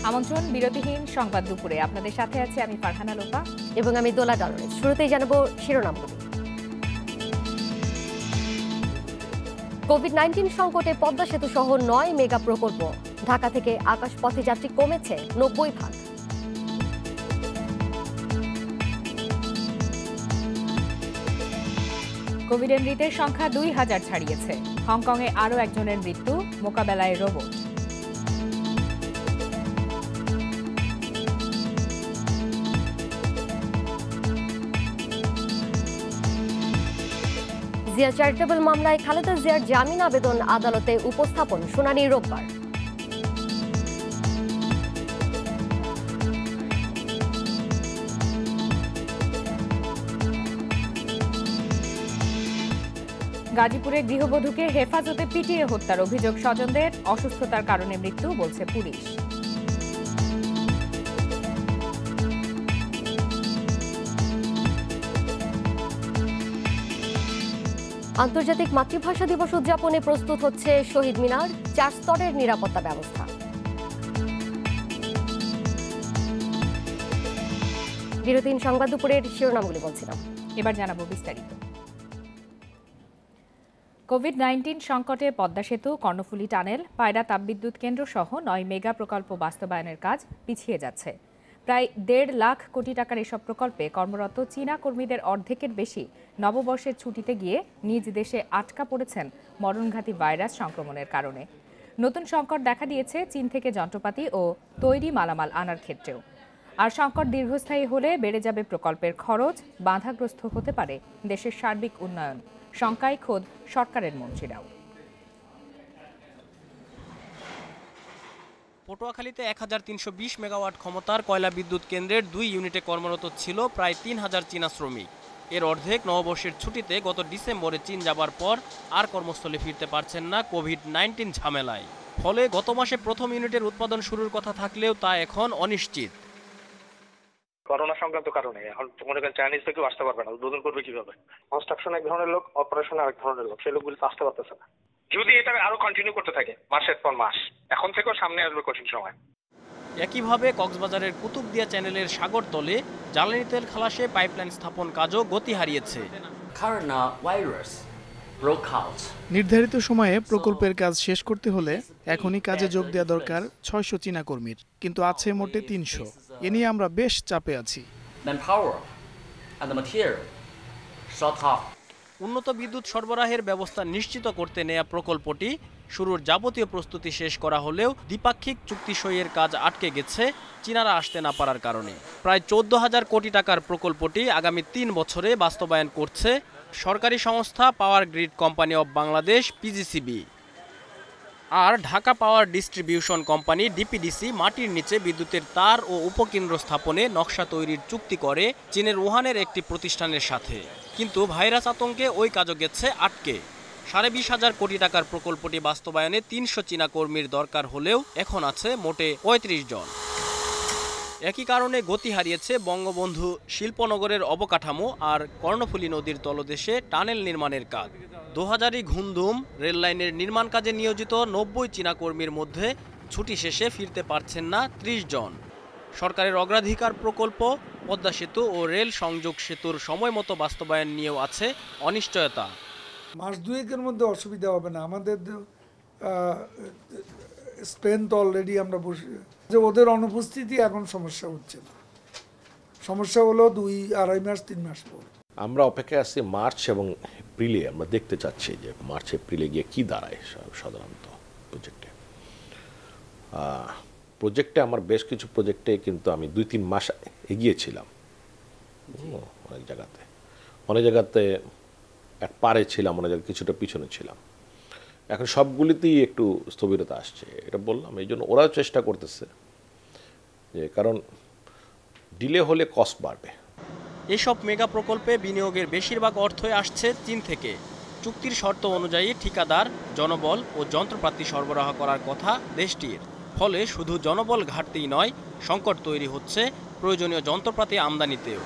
আমন্ত্রণ বিরতিহীন সংবাদ দুপুরে। আপনাদের সাথে আছে আমি ফারহানা লোপা এবং আমি দোলা ডলরেজ। শুরুতেই জানাবো শিরোনামগুলি। কোভিড-19 সংকটে পদ্মা সেতু সহ 9 মেগা প্রকল্প। ঢাকা থেকে আকাশপথে যাত্রী কমেছে 90%। কোভিডে মৃতের সংখ্যা 2000 ছাড়িয়েছে। হংকংয়ে আরও একজনের মৃত্যু, মোকাবেলায় রোবট। জিয়া চ্যারিটেবল মামলায় খালেদা জিয়ার জামিন আবেদন আদালতে উপস্থাপন, শুনানি রোববার। গাজীপুরে গৃহবধূকে হেফাজতে পিটিয়ে হত্যার অভিযোগ স্বজনদের, অসুস্থতার কারণে মৃত্যু বলছে পুলিশ। আন্তর্জাতিক মাতৃভাষা দিবস উদযাপনে প্রস্তুত হচ্ছে শহীদ মিনার, 4 স্তরের নিরাপত্তা ব্যবস্থা। বিরতিহীন সংবাদ দুপুরের শিরোনামগুলি বলছিলাম, এবার জানাবো বিস্তারিত। কোভিড-19 সংকটে পদ্মা সেতু, কর্ণফুলী টানেল, পায়রা তাপবিদ্যুৎ কেন্দ্র সহ 9 মেগা প্রকল্প বাস্তবায়নের কাজ পিছিয়ে যাচ্ছে। প্রায় 1.5 লাখ কোটি টাকার এসব প্রকল্পে কর্মরত চীনা কর্মীদের অর্ধেকের বেশি নববর্ষের ছুটিতে গিয়ে নিজ দেশে আটকা পড়েছেন মরণঘাতী ভাইরাস সংক্রমণের কারণে। নতুন সংকট দেখা দিয়েছে চীন থেকে যন্ত্রপাতি ও তৈরি মালামাল আনার ক্ষেত্রেও। আর সংকট দীর্ঘস্থায়ী হলে বেড়ে যাবে প্রকল্পের খরচ, বাধাগ্রস্ত হতে পারে দেশের সার্বিক উন্নয়ন। শঙ্কায় খোদ সরকারের মন্ত্রীরাও। পটুয়াখালীতে 1320 মেগাওয়াট ক্ষমতার কয়লা বিদ্যুৎ কেন্দ্রের 2 ইউনিটে কর্মরত ছিল প্রায় 3000 চীনা শ্রমিক। এর অর্ধেক নববর্ষের ছুটিতে গত ডিসেম্বরে চীন যাবার পর আর কর্মস্থলে ফিরতে পারছেন না কোভিড-19 ঝামেলায়। ফলে গত মাসে প্রথম ইউনিটের উৎপাদন শুরুর কথা থাকলেও তা এখন অনিশ্চিত। করোনা সংক্রান্ত কারণে এখন মনে করেন চাইনিজ থেকে আসতে পারবে না, উদ্বোধন করবে কিভাবে? কনস্ট্রাকশন এক ধরনের লোক, অপারেশন আরেক ধরনের লোক, সেই লোকগুলো আসতে পারতেছে না। যদি এটা আরো কন্টিনিউ করতে থাকে মাসের পর মাস, এখন থেকেও সামনে আসবে কঠিন সময়। একইভাবে কক্সবাজারের কুতুবদিয়া চ্যানেলের সাগরতলে জ্বালানি তেল খালাসে পাইপলাইন স্থাপন কাজও গতি হারিয়েছে। নির্ধারিত সময়ে প্রকল্পের কাজ শেষ করতে হলে এখনই কাজে যোগ দেওয়া দরকার 600 চীনা কর্মীর, কিন্তু আছে মোটে 300। এ নিয়ে আমরা বেশ চাপে আছি। উন্নত বিদ্যুৎ সরবরাহের ব্যবস্থা নিশ্চিত করতে নেয়া প্রকল্পটি শুরুর যাবতীয় প্রস্তুতি শেষ করা হলেও দ্বিপাক্ষিক চুক্তি সইয়ের কাজ আটকে গেছে চীনারা আসতে না পারার কারণে। প্রায় 14,000 কোটি টাকার প্রকল্পটি আগামী 3 বছরে বাস্তবায়ন করছে সরকারি সংস্থা power grid company of Bangladesh PGCB. আর Dhaka power distribution company DPDC মাটির নিচে বিদ্যুতের তার ও উপকেন্দ্র স্থাপনে নকশা তৈরির চুক্তি করে চীনের উহানের একটি প্রতিষ্ঠানের সাথে। কিন্তু ভাইরাস আতঙ্কে ওই কাজও গেছে আটকে। 20,500 কোটি টাকার প্রকল্পটি বাস্তবায়নে 300 চীনা কর্মীর দরকার হলেও এখন আছে মোটে 35 জন। একই কারণে গতি হারিয়েছে বঙ্গবন্ধু শিল্পনগরের অবকাঠামো আর কর্ণফুলী নদীর তলদেশে টানেল নির্মাণের কাজ। 2000 ঘুমধুম রেললাইনের নির্মাণ কাজে নিয়োজিত 90 চীনা কর্মীর মধ্যে ছুটি শেষে ফিরতে পারছেন না 30 জন। সরকারের অগ্রাধিকার প্রকল্প পদ্মা সেতু ও রেল সংযোগ সেতুর সময় মতো বাস্তবায়ন নিয়েও আছে অনিশ্চয়তা। মাস দুয়েকের মধ্যে অসুবিধা হবে না, আমাদের স্ট্রেংথ অলরেডি আমরা বসে যে ওদের অনুপস্থিতি এখন সমস্যা হচ্ছে না, সমস্যা হলো 2-2.5 মাস 3 মাস পর। আমরা অপেক্ষায় আছি মার্চ এবং এপ্রিলে। আমরা দেখতে চাচ্ছি যে মার্চ এপ্রিলে গিয়ে কি দাঁড়ায় সাধারণত প্রজেক্টে আমার বেশ কিছু প্রজেক্টে কিন্তু আমি 2-3 মাস এগিয়েছিলাম। অনেক জায়গাতে এক পারে ছিলাম, অনেক জায়গায় কিছুটা পিছনে ছিলাম। এখন সবগুলিতেই একটু স্থবিরতা আসছে, এটা বললাম। এই জন্য ওরাও চেষ্টা করতেছে, যে কারণ ডিলে হলে কস্ট বাড়বে। এসব মেগা প্রকল্পে বিনিয়োগের বেশিরভাগ অর্থই আসছে চীন থেকে। চুক্তির শর্ত অনুযায়ী ঠিকাদার, জনবল ও যন্ত্রপাতি সরবরাহ করার কথা দেশটির। ফলে শুধু জনবল ঘাটতিই নয়, সংকট তৈরি হচ্ছে প্রয়োজনীয় যন্ত্রপাতি আমদানিতেও।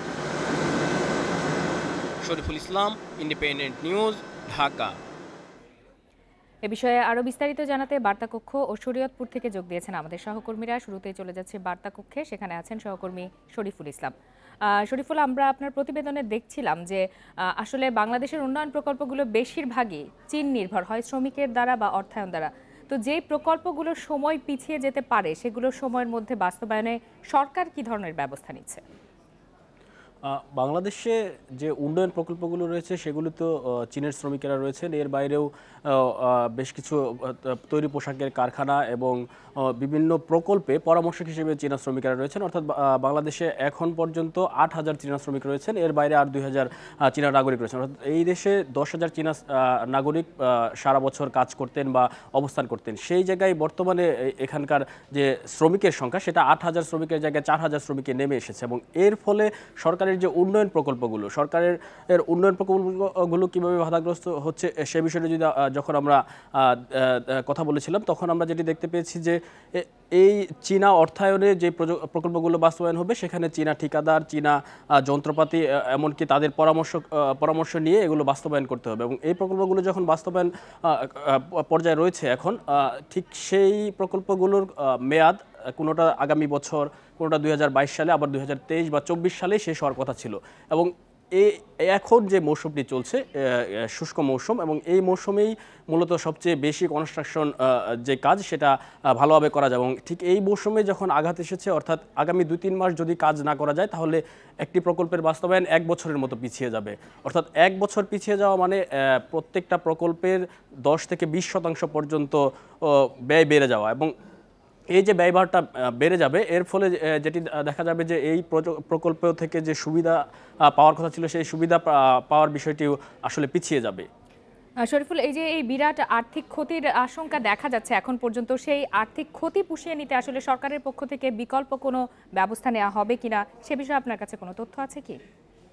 Shariful Islam, Independent News, Dhaka. এ বিষয়ে আরো বিস্তারিত জানাতে বার্তাকক্ষ ও শরীয়তপুর থেকে যোগ দিয়েছেন আমাদের সহকর্মীরা। শুরুতেই চলে যাচ্ছে বার্তাকক্ষে, সেখানে আছেন সহকর্মী শরীফুল ইসলাম। শরীফুল, আমরা আপনার প্রতিবেদনে দেখছিলাম যে আসলে বাংলাদেশের উন্নয়ন প্রকল্পগুলো বেশিরভাগই চীন নির্ভর হয়, শ্রমিকের দ্বারা বা অর্থায়ন দ্বারা। তো যে প্রকল্পগুলোর সময় পিছিয়ে যেতে পারে সেগুলো সময়ের মধ্যে বাস্তবায়নে সরকার কি ধরনের ব্যবস্থা নিচ্ছে? বাংলাদেশে যে উন্নয়ন প্রকল্পগুলো রয়েছে সেগুলো তো চীনের শ্রমিকেরা রয়েছেন, এর বাইরেও বেশ কিছু তৈরি পোশাকের কারখানা এবং বিভিন্ন প্রকল্পে পরামর্শক হিসেবে চীনা শ্রমিকেরা রয়েছেন। অর্থাৎ বাংলাদেশে এখন পর্যন্ত 8,000 চীনা শ্রমিক রয়েছেন, এর বাইরে আর 2,000 চীনা নাগরিক রয়েছেন। অর্থাৎ এই দেশে 10,000 চীনা নাগরিক সারা বছর কাজ করতেন বা অবস্থান করতেন। সেই জায়গায় বর্তমানে এখানকার যে শ্রমিকের সংখ্যা সেটা 8,000 শ্রমিকের জায়গায় 4,000 শ্রমিকে নেমে এসেছে এবং এর ফলে সরকারের যে উন্নয়ন প্রকল্পগুলো, সরকারের উন্নয়ন প্রকল্পগুলো কীভাবে বাধাগ্রস্ত হচ্ছে সে বিষয়ে যদি যখন আমরা কথা বলেছিলাম তখন আমরা যেটি দেখতে পেয়েছি যে এই চীনা অর্থায়নে যে প্রকল্পগুলো বাস্তবায়ন হবে সেখানে চীনা ঠিকাদার, চীনা যন্ত্রপাতি, এমনকি তাদের পরামর্শ নিয়ে এগুলো বাস্তবায়ন করতে হবে এবং এই প্রকল্পগুলো যখন বাস্তবায়ন পর্যায়ে রয়েছে এখন, ঠিক সেই প্রকল্পগুলোর মেয়াদ কোনোটা আগামী বছর, কোনোটা 2022 সালে, আবার 2023 বা 24 সালে শেষ হওয়ার কথা ছিল। এবং এখন যে মৌসুমটি চলছে শুষ্ক মৌসুম এবং এই মৌসুমেই মূলত সবচেয়ে বেশি কনস্ট্রাকশন যে কাজ সেটা ভালোভাবে করা যায় এবং ঠিক এই মৌসুমে যখন আঘাত এসেছে, অর্থাৎ আগামী 2-3 মাস যদি কাজ না করা যায় তাহলে একটি প্রকল্পের বাস্তবায়ন 1 বছরের মতো পিছিয়ে যাবে। অর্থাৎ 1 বছর পিছিয়ে যাওয়া মানে প্রত্যেকটা প্রকল্পের 10 থেকে 20% পর্যন্ত ব্যয় বেড়ে যাওয়া এবং এই যে ব্যয়ভারটা বেড়ে যাবে এর ফলে যেটি দেখা যাবে যে এই প্রকল্প থেকে যে সুবিধা পাওয়ার কথা ছিল সেই সুবিধা পাওয়ার বিষয়টিও আসলে পিছিয়ে যাবে। শরীফুল, এই যে এই বিরাট আর্থিক ক্ষতির আশঙ্কা দেখা যাচ্ছে এখন পর্যন্ত, সেই আর্থিক ক্ষতি পুষিয়ে নিতে আসলে সরকারের পক্ষ থেকে বিকল্প কোনো ব্যবস্থা নেওয়া হবে কিনা সে বিষয়ে আপনার কাছে কোনো তথ্য আছে কি?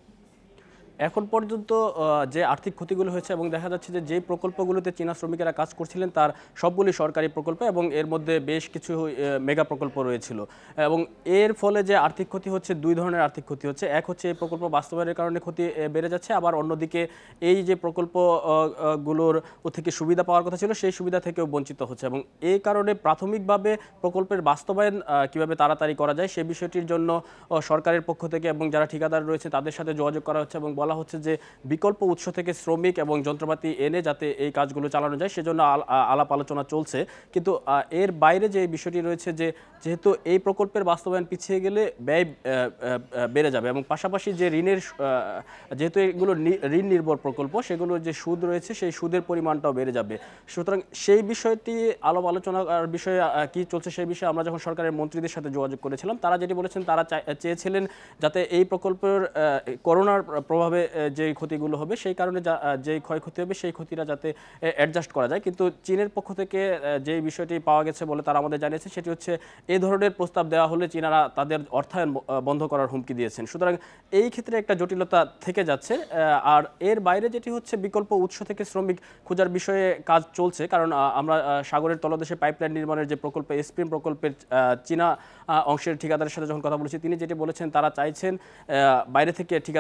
এখন পর্যন্ত যে আর্থিক ক্ষতিগুলো হয়েছে এবং দেখা যাচ্ছে যে যেই প্রকল্পগুলোতে চীনা শ্রমিকেরা কাজ করছিলেন তার সবগুলি সরকারি প্রকল্প এবং এর মধ্যে বেশ কিছু মেগা প্রকল্প রয়েছিল এবং এর ফলে যে আর্থিক ক্ষতি হচ্ছে, 2 ধরনের আর্থিক ক্ষতি হচ্ছে। এক হচ্ছে এই প্রকল্প বাস্তবায়নের কারণে ক্ষতি বেড়ে যাচ্ছে, আবার অন্যদিকে এই যে প্রকল্পগুলোর থেকে সুবিধা পাওয়ার কথা ছিল সেই সুবিধা থেকেও বঞ্চিত হচ্ছে এবং এই কারণে প্রাথমিকভাবে প্রকল্পের বাস্তবায়ন কিভাবে তাড়াতাড়ি করা যায় সে বিষয়টির জন্য সরকারের পক্ষ থেকে এবং যারা ঠিকাদার রয়েছে তাদের সাথে যোগাযোগ করা হচ্ছে এবং বলা হচ্ছে যে বিকল্প উৎস থেকে শ্রমিক এবং যন্ত্রপাতি এনে যাতে এই কাজগুলো চালানো যায় সেজন্য আলাপ আলোচনা চলছে। কিন্তু এর বাইরে যে বিষয়টি রয়েছে যে যেহেতু এই প্রকল্পের বাস্তবায়ন পিছিয়ে গেলে ব্যয় বেড়ে যাবে এবং পাশাপাশি যে ঋণের, যেহেতু এগুলো ঋণ নির্ভর প্রকল্প সেগুলোর যে সুদ রয়েছে সেই সুদের পরিমাণটাও বেড়ে যাবে। সুতরাং সেই বিষয়টি আলাপ আলোচনার বিষয়ে কি চলছে সেই বিষয়ে আমরা যখন সরকারের মন্ত্রীদের সাথে যোগাযোগ করেছিলাম তারা যেটি বলেছেন, তারা চেয়েছিলেন যাতে এই প্রকল্পের করোনার প্রভাবে যে ক্ষতিগুলো হবে সেই কারণে যে ক্ষয়ক্ষতি হবে সেই ক্ষতিটা যাতে অ্যাডজাস্ট করা যায়। কিন্তু চীনের পক্ষ থেকে যে বিষয়টি পাওয়া গেছে বলে তারা আমাদের জানিয়েছে সেটি হচ্ছে এই ধরনের প্রস্তাব দেওয়া হলে চীনারা তাদের অর্থায়ন বন্ধ করার হুমকি দিয়েছেন। সুতরাং এই ক্ষেত্রে একটা জটিলতা থেকে যাচ্ছে। আর এর বাইরে যেটি হচ্ছে বিকল্প উৎস থেকে শ্রমিক খোঁজার বিষয়ে কাজ চলছে, কারণ আমরা সাগরের তলদেশে পাইপলাইন নির্মাণের যে প্রকল্প এসপিএম প্রকল্পের চীনা অংশের ঠিকাদারের সাথে যখন কথা বলেছি তিনি যেটি বলেছেন তারা চাইছেন বাইরে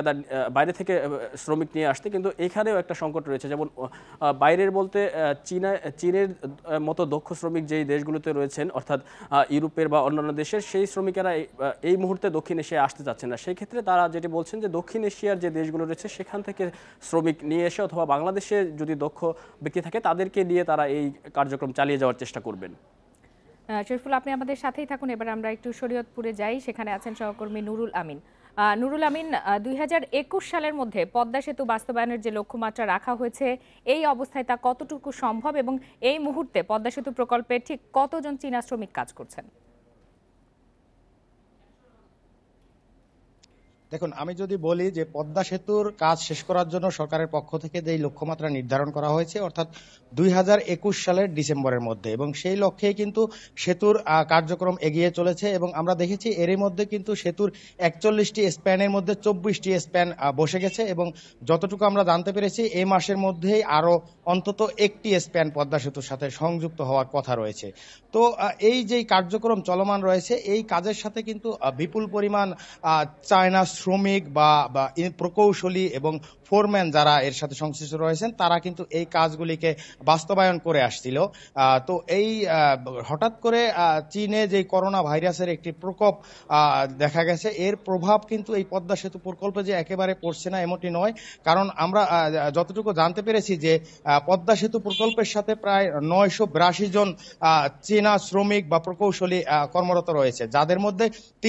থেকে শ্রমিক নিয়ে আসতে, কিন্তু এখানেও একটা সংকট রয়েছে। যেমন বাইরের বলতে চীনের মতো দক্ষ শ্রমিক যেই দেশগুলোতে রয়েছেন অর্থাৎ ইউরোপের বা অন্যান্য দেশের, সেই শ্রমিকেরা এই মুহূর্তে দক্ষিণ এশিয়ায় আসতে চাচ্ছেন না। সেই ক্ষেত্রে তারা যেটি বলছেন যে দক্ষিণ এশিয়ার যে দেশগুলো রয়েছে সেখান থেকে শ্রমিক নিয়ে এসে অথবা বাংলাদেশে যদি দক্ষ ব্যক্তি থাকে তাদেরকে নিয়ে তারা এই কার্যক্রম চালিয়ে যাওয়ার চেষ্টা করবেন। শরীফুল, আপনি আমাদের সাথেই থাকুন। এবার আমরা একটু শরীয়তপুরে যাই, সেখানে আছেন সহকর্মী নুরুল আমিন। নুরুল আমিন, 2021 সালের মধ্যে পদ্মা সেতু বাস্তবায়নের যে লক্ষ্যমাত্রা রাখা হয়েছে এই অবস্থায় তা কতটুকু সম্ভব এবং এই মুহূর্তে পদ্মা সেতু প্রকল্পে ঠিক কতজন চীনা শ্রমিক কাজ করছেন? দেখুন, আমি যদি বলি যে পদ্মা সেতুর কাজ শেষ করার জন্য সরকারের পক্ষ থেকে যে লক্ষ্যমাত্রা নির্ধারণ করা হয়েছে অর্থাৎ 2021 সালের ডিসেম্বরের মধ্যে, এবং সেই লক্ষ্যে কিন্তু সেতুর কার্যক্রম এগিয়ে চলেছে এবং আমরা দেখেছি এরই মধ্যে কিন্তু সেতুর 41টি স্প্যানের মধ্যে 24টি স্প্যান বসে গেছে এবং যতটুকু আমরা জানতে পেরেছি এই মাসের মধ্যেই আরো অন্তত একটি স্প্যান পদ্মা সেতুর সাথে সংযুক্ত হওয়ার কথা রয়েছে। তো এই যে কার্যক্রম চলমান রয়েছে এই কাজের সাথে কিন্তু বিপুল পরিমাণ চায়না শ্রমিক বা প্রকৌশলী এবং ফোরম্যান যারা এর সাথে সংশ্লিষ্ট রয়েছেন তারা কিন্তু এই কাজগুলিকে বাস্তবায়ন করে আসছিল। তো এই হঠাৎ করে চীনে যে করোনা ভাইরাসের একটি প্রকোপ দেখা গেছে, এর প্রভাব কিন্তু এই পদ্মা সেতু প্রকল্পে যে একেবারে পড়ছে না এমনটি নয়। কারণ আমরা যতটুকু জানতে পেরেছি যে পদ্মা সেতু প্রকল্পের সাথে প্রায় 982 জন চীনা শ্রমিক বা প্রকৌশলী কর্মরত রয়েছে, যাদের মধ্যে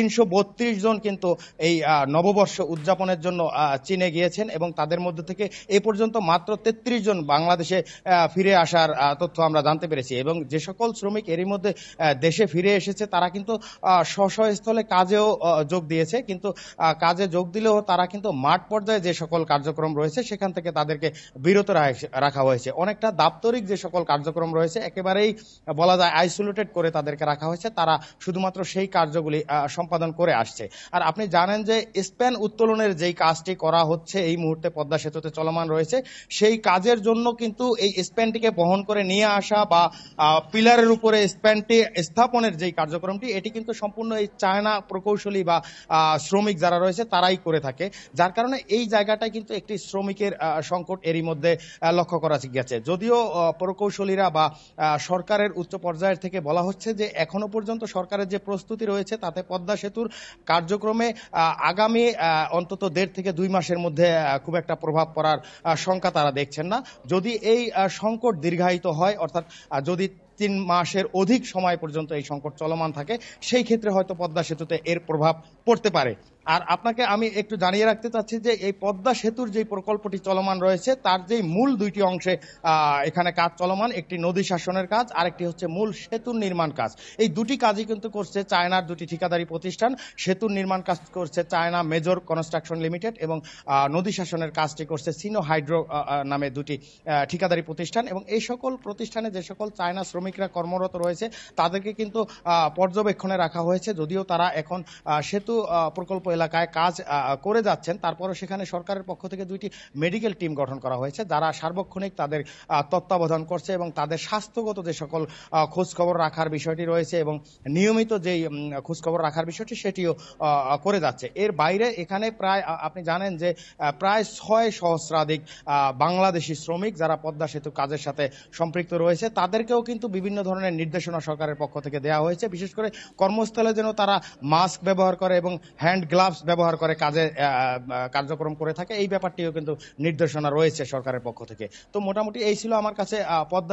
332 জন কিন্তু এই নববর্ষ উদযাপনের জন্য চীনে গিয়েছেন এবং তাদের মধ্যে থেকে এই পর্যন্ত মাত্র 33 জন বাংলাদেশে ফিরে আসার তথ্য আমরা জানতে পেরেছি। এবং যে সকল শ্রমিক এরই মধ্যে দেশে ফিরে এসেছে তারা কিন্তু স্বস্থলে কাজেও যোগ দিয়েছে, কিন্তু কাজে যোগ দিলেও তারা কিন্তু মাঠ পর্যায়ে যে সকল কার্যক্রম রয়েছে সেখান থেকে তাদেরকে বিরত রাখা হয়েছে। অনেকটা দাপ্তরিক যে সকল কার্যক্রম রয়েছে একেবারেই বলা যায় আইসোলেটেড করে তাদেরকে রাখা হয়েছে, তারা শুধুমাত্র সেই কার্যগুলি সম্পাদন করে আসছে। আর আপনি জানেন যে স্প্যান উত্তোলনের যেই কাজটি করা হচ্ছে এই মুহূর্তে পদ্মা সেতুতে চলমান রয়েছে, সেই কাজের জন্য কিন্তু এই স্প্যানটিকে বহন করে নিয়ে আসা বা পিলারের উপরে স্প্যানটি স্থাপনের যেই কার্যক্রমটি এটি কিন্তু সম্পূর্ণ এই চায়না প্রকৌশলী বা শ্রমিক যারা রয়েছে তারাই করে থাকে, যার কারণে এই জায়গাটায় কিন্তু একটি শ্রমিকের সংকট এরই মধ্যে লক্ষ্য করা গেছে। যদিও প্রকৌশলীরা বা সরকারের উচ্চ পর্যায়ের থেকে বলা হচ্ছে যে এখনো পর্যন্ত সরকারের যে প্রস্তুতি রয়েছে তাতে পদ্মা সেতুর কার্যক্রমে আগামী অন্তত 1.5 থেকে 2 মাসের মধ্যে খুব একটা প্রভাব পড়ার শঙ্কা তারা দেখছেন না। যদি এই সংকট দীর্ঘায়িত হয়, অর্থাৎ যদি 3 মাসের অধিক সময় পর্যন্ত এই সংকট চলমান থাকে, সেই ক্ষেত্রে হয়তো পদ্মা সেতুতে এর প্রভাব পড়তে পারে। আর আপনাকে আমি একটু জানিয়ে রাখতে চাচ্ছি যে এই পদ্মা সেতুর যে প্রকল্পটি চলমান রয়েছে তার যে মূল 2টি অংশে এখানে কাজ চলমান, একটি নদী শাসনের কাজ আর একটি হচ্ছে মূল সেতুর নির্মাণ কাজ। এই দুটি কাজই কিন্তু করছে চায়নার 2টি ঠিকাদারি প্রতিষ্ঠান। সেতুর নির্মাণ কাজ করছে চায়না মেজর কনস্ট্রাকশন লিমিটেড এবং নদী শাসনের কাজটি করছে সিনো হাইড্রো নামে 2টি ঠিকাদারি প্রতিষ্ঠান। এবং এই সকল প্রতিষ্ঠানে যে সকল চায়না শ্রমিকরা কর্মরত রয়েছে তাদেরকে কিন্তু পর্যবেক্ষণে রাখা হয়েছে। যদিও তারা এখন সেতু প্রকল্প এলাকায় কাজ করে যাচ্ছেন, তারপরে সেখানে সরকারের পক্ষ থেকে 2টি মেডিকেল টিম গঠন করা হয়েছে যারা সার্বক্ষণিক তাদের তত্ত্বাবধান করছে এবং তাদের স্বাস্থ্যগত যে সকল খোঁজখবর রাখার বিষয়টি রয়েছে এবং নিয়মিত যেই খোঁজখবর রাখার বিষয়টি সেটিও করে যাচ্ছে। এর বাইরে এখানে প্রায় আপনি জানেন যে প্রায় 6 সহস্রাধিক বাংলাদেশি শ্রমিক যারা পদ্মা সেতু কাজের সাথে সম্পৃক্ত রয়েছে তাদেরকেও কিন্তু বিভিন্ন ধরনের নির্দেশনা সরকারের পক্ষ থেকে দেওয়া হয়েছে। বিশেষ করে কর্মস্থলে যেন তারা মাস্ক ব্যবহার করে এবং হ্যান্ড গ্লাভস ব্যবহার করে কাজে কার্যক্রম করে থাকে, এই ব্যাপারটিও কিন্তু নির্দেশনা রয়েছে সরকারের পক্ষ থেকে। তো মোটামুটি এই ছিল আমার কাছে পদ্মা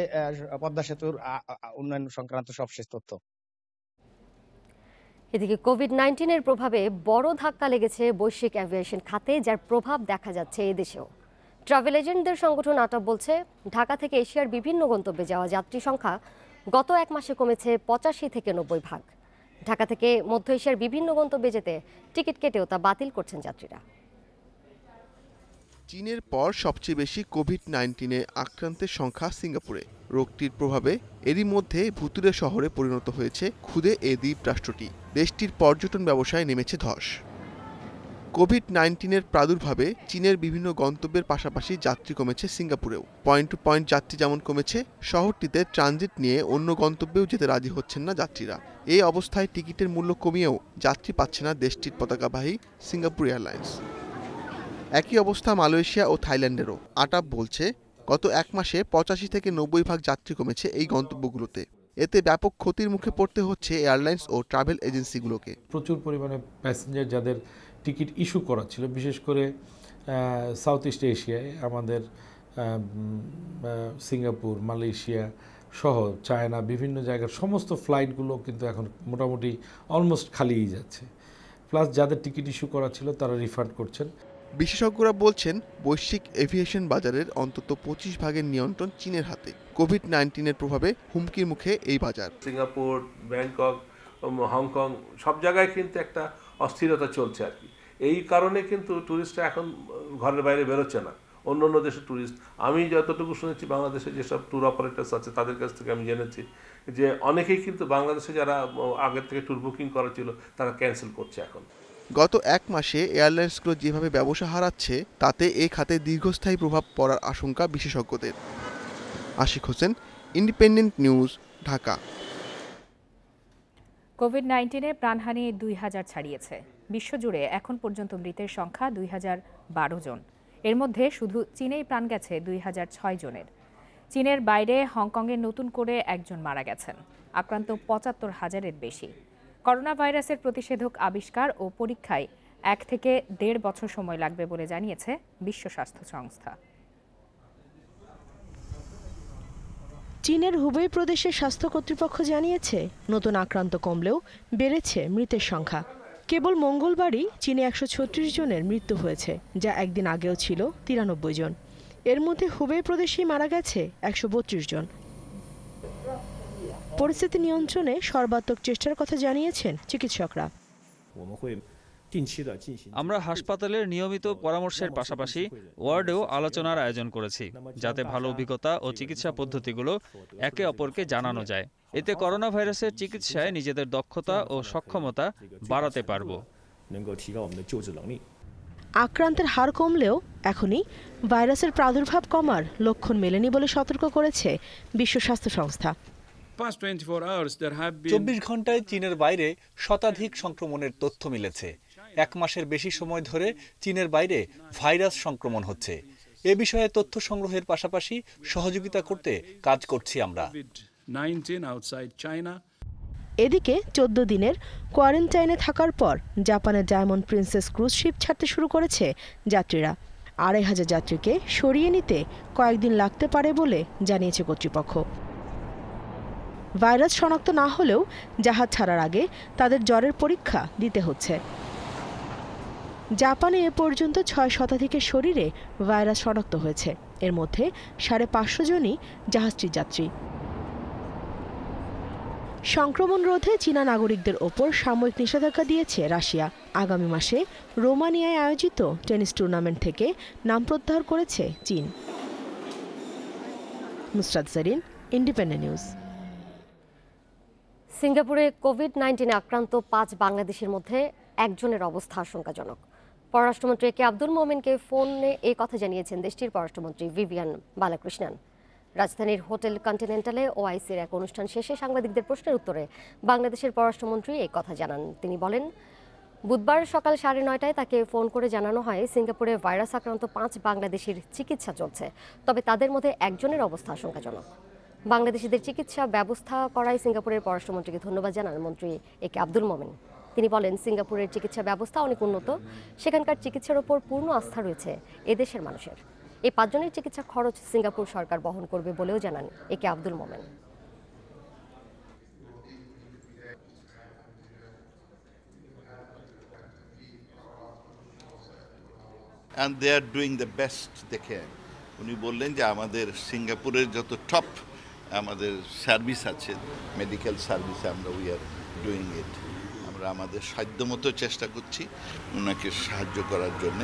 সেতুর উন্নয়ন সংক্রান্ত সবশেষ তথ্য। এদিকে কোভিড-19 এর প্রভাবে বড় ধাক্কা লেগেছে বৈশ্বিক অ্যাভিয়েশন খাতে, যার প্রভাব দেখা যাচ্ছে এদেশেও। ট্রাভেল এজেন্টদের সংগঠন আটপ বলছে ঢাকা থেকে এশিয়ার বিভিন্ন গন্তব্যে যাওয়া যাত্রী সংখ্যা গত 1 মাসে কমেছে 85 থেকে 90 ভাগ। ঢাকা থেকে মধ্য এশিয়ার বিভিন্ন গন্তব্যে যেতে টিকিট কেটেও তা বাতিল করছেন যাত্রীরা। চীনের পর সবচেয়ে বেশি কোভিড-19 আক্রান্তের সংখ্যা সিঙ্গাপুরে। রোগটির প্রভাবে এরই মধ্যে ভুতুড়ে শহরে পরিণত হয়েছে ক্ষুদে এ দ্বীপ রাষ্ট্রটি। দেশটির পর্যটন ব্যবসায় নেমেছে ধস। কোভিড-19 প্রাদুর্ভাবে চীনের বিভিন্ন গন্তব্যের পাশাপাশি যাত্রী কমেছে সিঙ্গাপুরেও। পয়েন্ট টু পয়েন্ট যাত্রী যেমন কমেছে, শহরটিতে ট্রানজিট নিয়ে অন্য গন্তব্যেও যেতে রাজি হচ্ছেন না যাত্রীরা। এই অবস্থায় টিকিটের মূল্য কমিয়েও যাত্রী পাচ্ছে না দেশটির পতাকাবাহী সিঙ্গাপুর এয়ারলাইন্স। একই অবস্থা মালয়েশিয়া ও থাইল্যান্ডেরও। আটাপ বলছে গত 1 মাসে 85 থেকে 90 ভাগ যাত্রী কমেছে এই গন্তব্যগুলোতে। এতে ব্যাপক ক্ষতির মুখে পড়তে হচ্ছে এয়ারলাইন্স ও ট্রাভেল এজেন্সিগুলোকে। প্রচুর পরিমাণে প্যাসেঞ্জার যাদের টিকিট ইস্যু করা ছিল, বিশেষ করে সাউথ ইস্ট এশিয়ায় আমাদের সিঙ্গাপুর, মালয়েশিয়া সহ চায়না বিভিন্ন জায়গার সমস্ত ফ্লাইটগুলো কিন্তু এখন মোটামুটি অলমোস্ট খালিই যাচ্ছে। প্লাস যাদের টিকিট ইস্যু করা ছিল তারা রিফান্ড করছেন। বিশেষজ্ঞরা বলছেন বৈশ্বিক এভিয়েশন বাজারের অন্তত 25 ভাগের নিয়ন্ত্রণ চীনের হাতে। কোভিড-19 প্রভাবে হুমকির মুখে এই বাজার। সিঙ্গাপুর, ব্যাংকক, হংকং সব জায়গায় কিন্তু একটা অস্থিরতা চলছে আর কি। এই কারণে কিন্তু ট্যুরিস্টরা এখন ঘরের বাইরে বেরোচ্ছে না। অন্য দেশের ট্যুরিস্ট, আমি যতটুকু শুনেছি বাংলাদেশে যেসব ট্যুর অপারেটার্স আছে তাদের কাছ থেকে আমি জেনেছি যে অনেকেই কিন্তু বাংলাদেশে যারা আগের থেকে ট্যুর বুকিং করা ছিল তারা ক্যান্সেল করছে এখন। গত 1 মাসে এয়ারলাইন্সগুলো যেভাবে ব্যবসা হারাচ্ছে তাতে এই খাতে দীর্ঘস্থায়ী প্রভাব পড়ার আশঙ্কা বিশেষজ্ঞদের। Ashik Hossain, Independent News, Dhaka. COVID প্রাণহানি 2000 ছাড়িয়েছে। বিশ্বজুড়ে এখন পর্যন্ত মৃতের সংখ্যা 2012 জন। এর মধ্যে শুধু চীনেই প্রাণ গেছে 2006 জনের। চীনের বাইরে হংকংয়ে নতুন করে একজন মারা গেছেন। আক্রান্ত ৭৫,০০০-এর বেশি। করোনা ভাইরাসের প্রতিষেধক আবিষ্কার ও পরীক্ষায় 1 থেকে 1.5 বছর সময় লাগবে বলে জানিয়েছে বিশ্ব স্বাস্থ্য সংস্থা। চীনের হুবেই প্রদেশের স্বাস্থ্য কর্তৃপক্ষ জানিয়েছে, নতুন আক্রান্ত কমলেও বেড়েছে মৃতের সংখ্যা। কেবল মঙ্গলবারই চীনে 136 জনের মৃত্যু হয়েছে, যা একদিন আগেও ছিল 93 জন। এর মধ্যে হুবেই প্রদেশেই মারা গেছে 132 জন। পরিস্থিতি নিয়ন্ত্রণে সর্বাত্মক চেষ্টার কথা জানিয়েছেন চিকিৎসকরা। আমরা হাসপাতালের নিয়মিত পরামর্শের পাশাপাশি ওয়ার্ডেও আলোচনার আয়োজন করেছি, যাতে ভালো অভিজ্ঞতা ও চিকিৎসা পদ্ধতিগুলো একে অপরকে জানানো যায়। এতে করোনা ভাইরাসের চিকিৎসায় নিজেদের দক্ষতা ও সক্ষমতা বাড়াতে পারব। আক্রান্তের হার কমলেও এখনই ভাইরাসের প্রাদুর্ভাব কমার লক্ষণ মেলেনি বলে সতর্ক করেছে বিশ্ব স্বাস্থ্য সংস্থা। 24 ঘন্টায় চীনের বাইরে শতাধিক সংক্রমণের তথ্য মিলেছে। 1 মাসের বেশি সময় ধরে চীনের বাইরে ভাইরাস সংক্রমণ হচ্ছে। এ বিষয়ে তথ্য সংগ্রহের পাশাপাশি সহযোগিতা করতে কাজ করছি আমরা। এদিকে 14 দিনের কোয়ারেন্টাইনে থাকার পর জাপানের ডায়মন্ড প্রিন্সেস ক্রুজ শিপ ছাড়তে শুরু করেছে যাত্রীরা। 2500 যাত্রীকে সরিয়ে নিতে কয়েকদিন লাগতে পারে বলে জানিয়েছে কর্তৃপক্ষ। ভাইরাস শনাক্ত না হলেও জাহাজ ছাড়ার আগে তাদের জ্বরের পরীক্ষা দিতে হচ্ছে। জাপানে এ পর্যন্ত 6 শতাধিকের শরীরে ভাইরাস শনাক্ত হয়েছে। এর মধ্যে 550 জনই জাহাজটির যাত্রী। সংক্রমণ রোধে চীনা নাগরিকদের ওপর সাময়িক নিষেধাজ্ঞা দিয়েছে রাশিয়া। আগামী মাসে রোমানিয়ায় আয়োজিত টেনিস টুর্নামেন্ট থেকে নাম প্রত্যাহার করেছে চীন। Nusrat Jarin, Independent News. সিঙ্গাপুরে কোভিড-19 আক্রান্ত 5 বাংলাদেশের মধ্যে একজনের অবস্থা আশঙ্কাজনক। পররাষ্ট্রমন্ত্রী একে আব্দুল মোমেনকে ফোনে এই কথা জানিয়েছেন দেশটির পররাষ্ট্রমন্ত্রী ভিভিয়ান বালাকৃষ্ণন। রাজধানীর হোটেল কন্টিনেন্টালে ওআইসির এক অনুষ্ঠান শেষে সাংবাদিকদের প্রশ্নের উত্তরে বাংলাদেশের পররাষ্ট্রমন্ত্রী এই কথা জানান। তিনি বলেন, বুধবার সকাল 9:30টায় তাকে ফোন করে জানানো হয় সিঙ্গাপুরে ভাইরাস আক্রান্ত 5 বাংলাদেশির চিকিৎসা চলছে, তবে তাদের মধ্যে একজনের অবস্থা আশঙ্কাজনক। বাংলাদেশিদের চিকিৎসা ব্যবস্থা করায় সিঙ্গাপুরের পররাষ্ট্রমন্ত্রীকে ধন্যবাদ জানান মন্ত্রী একে আব্দুল মোমেন। তিনি বলেন, সিঙ্গাপুরের চিকিৎসা ব্যবস্থা অনেক উন্নত, সেখানকার চিকিৎসার ওপর পূর্ণ আস্থা রয়েছে এদেশের মানুষের। এই 5 জনের চিকিৎসা খরচ সিঙ্গাপুর সরকার বহন করবে বলেও জানান একে Abdul Momen. And they are doing the best they can. উনি বললেন যে আমাদের সিঙ্গাপুরের যত টপ আমাদের সার্ভিস আছে, মেডিকেল সার্ভিস, আমরা উই আর ডুইং ইট। আমরা আমাদের সাধ্যমতো চেষ্টা করছি ওনাকে সাহায্য করার জন্য।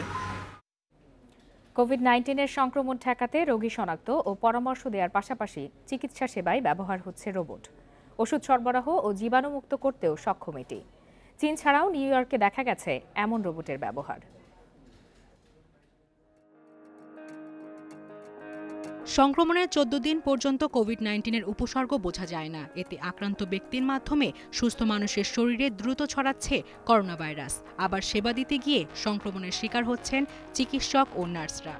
কোভিড-19 সংক্রমণ ঠেকাতে রোগী শনাক্ত ও পরামর্শ দেওয়ার পাশাপাশি চিকিৎসা সেবায় ব্যবহার হচ্ছে রোবট। ওষুধ সরবরাহ ও জীবাণুমুক্ত করতেও সক্ষম এটি। চীন ছাড়াও নিউ ইয়র্কে দেখা গেছে এমন রোবটের ব্যবহার। সংক্রমণের 14 দিন পর্যন্ত কোভিড-19 উপসর্গ বোঝা যায় না। এতে আক্রান্ত ব্যক্তির মাধ্যমে সুস্থ মানুষের শরীরে দ্রুত ছড়াচ্ছে করোনা ভাইরাস। আবার সেবা দিতে গিয়ে সংক্রমণের শিকার হচ্ছেন চিকিৎসক ও নার্সরা।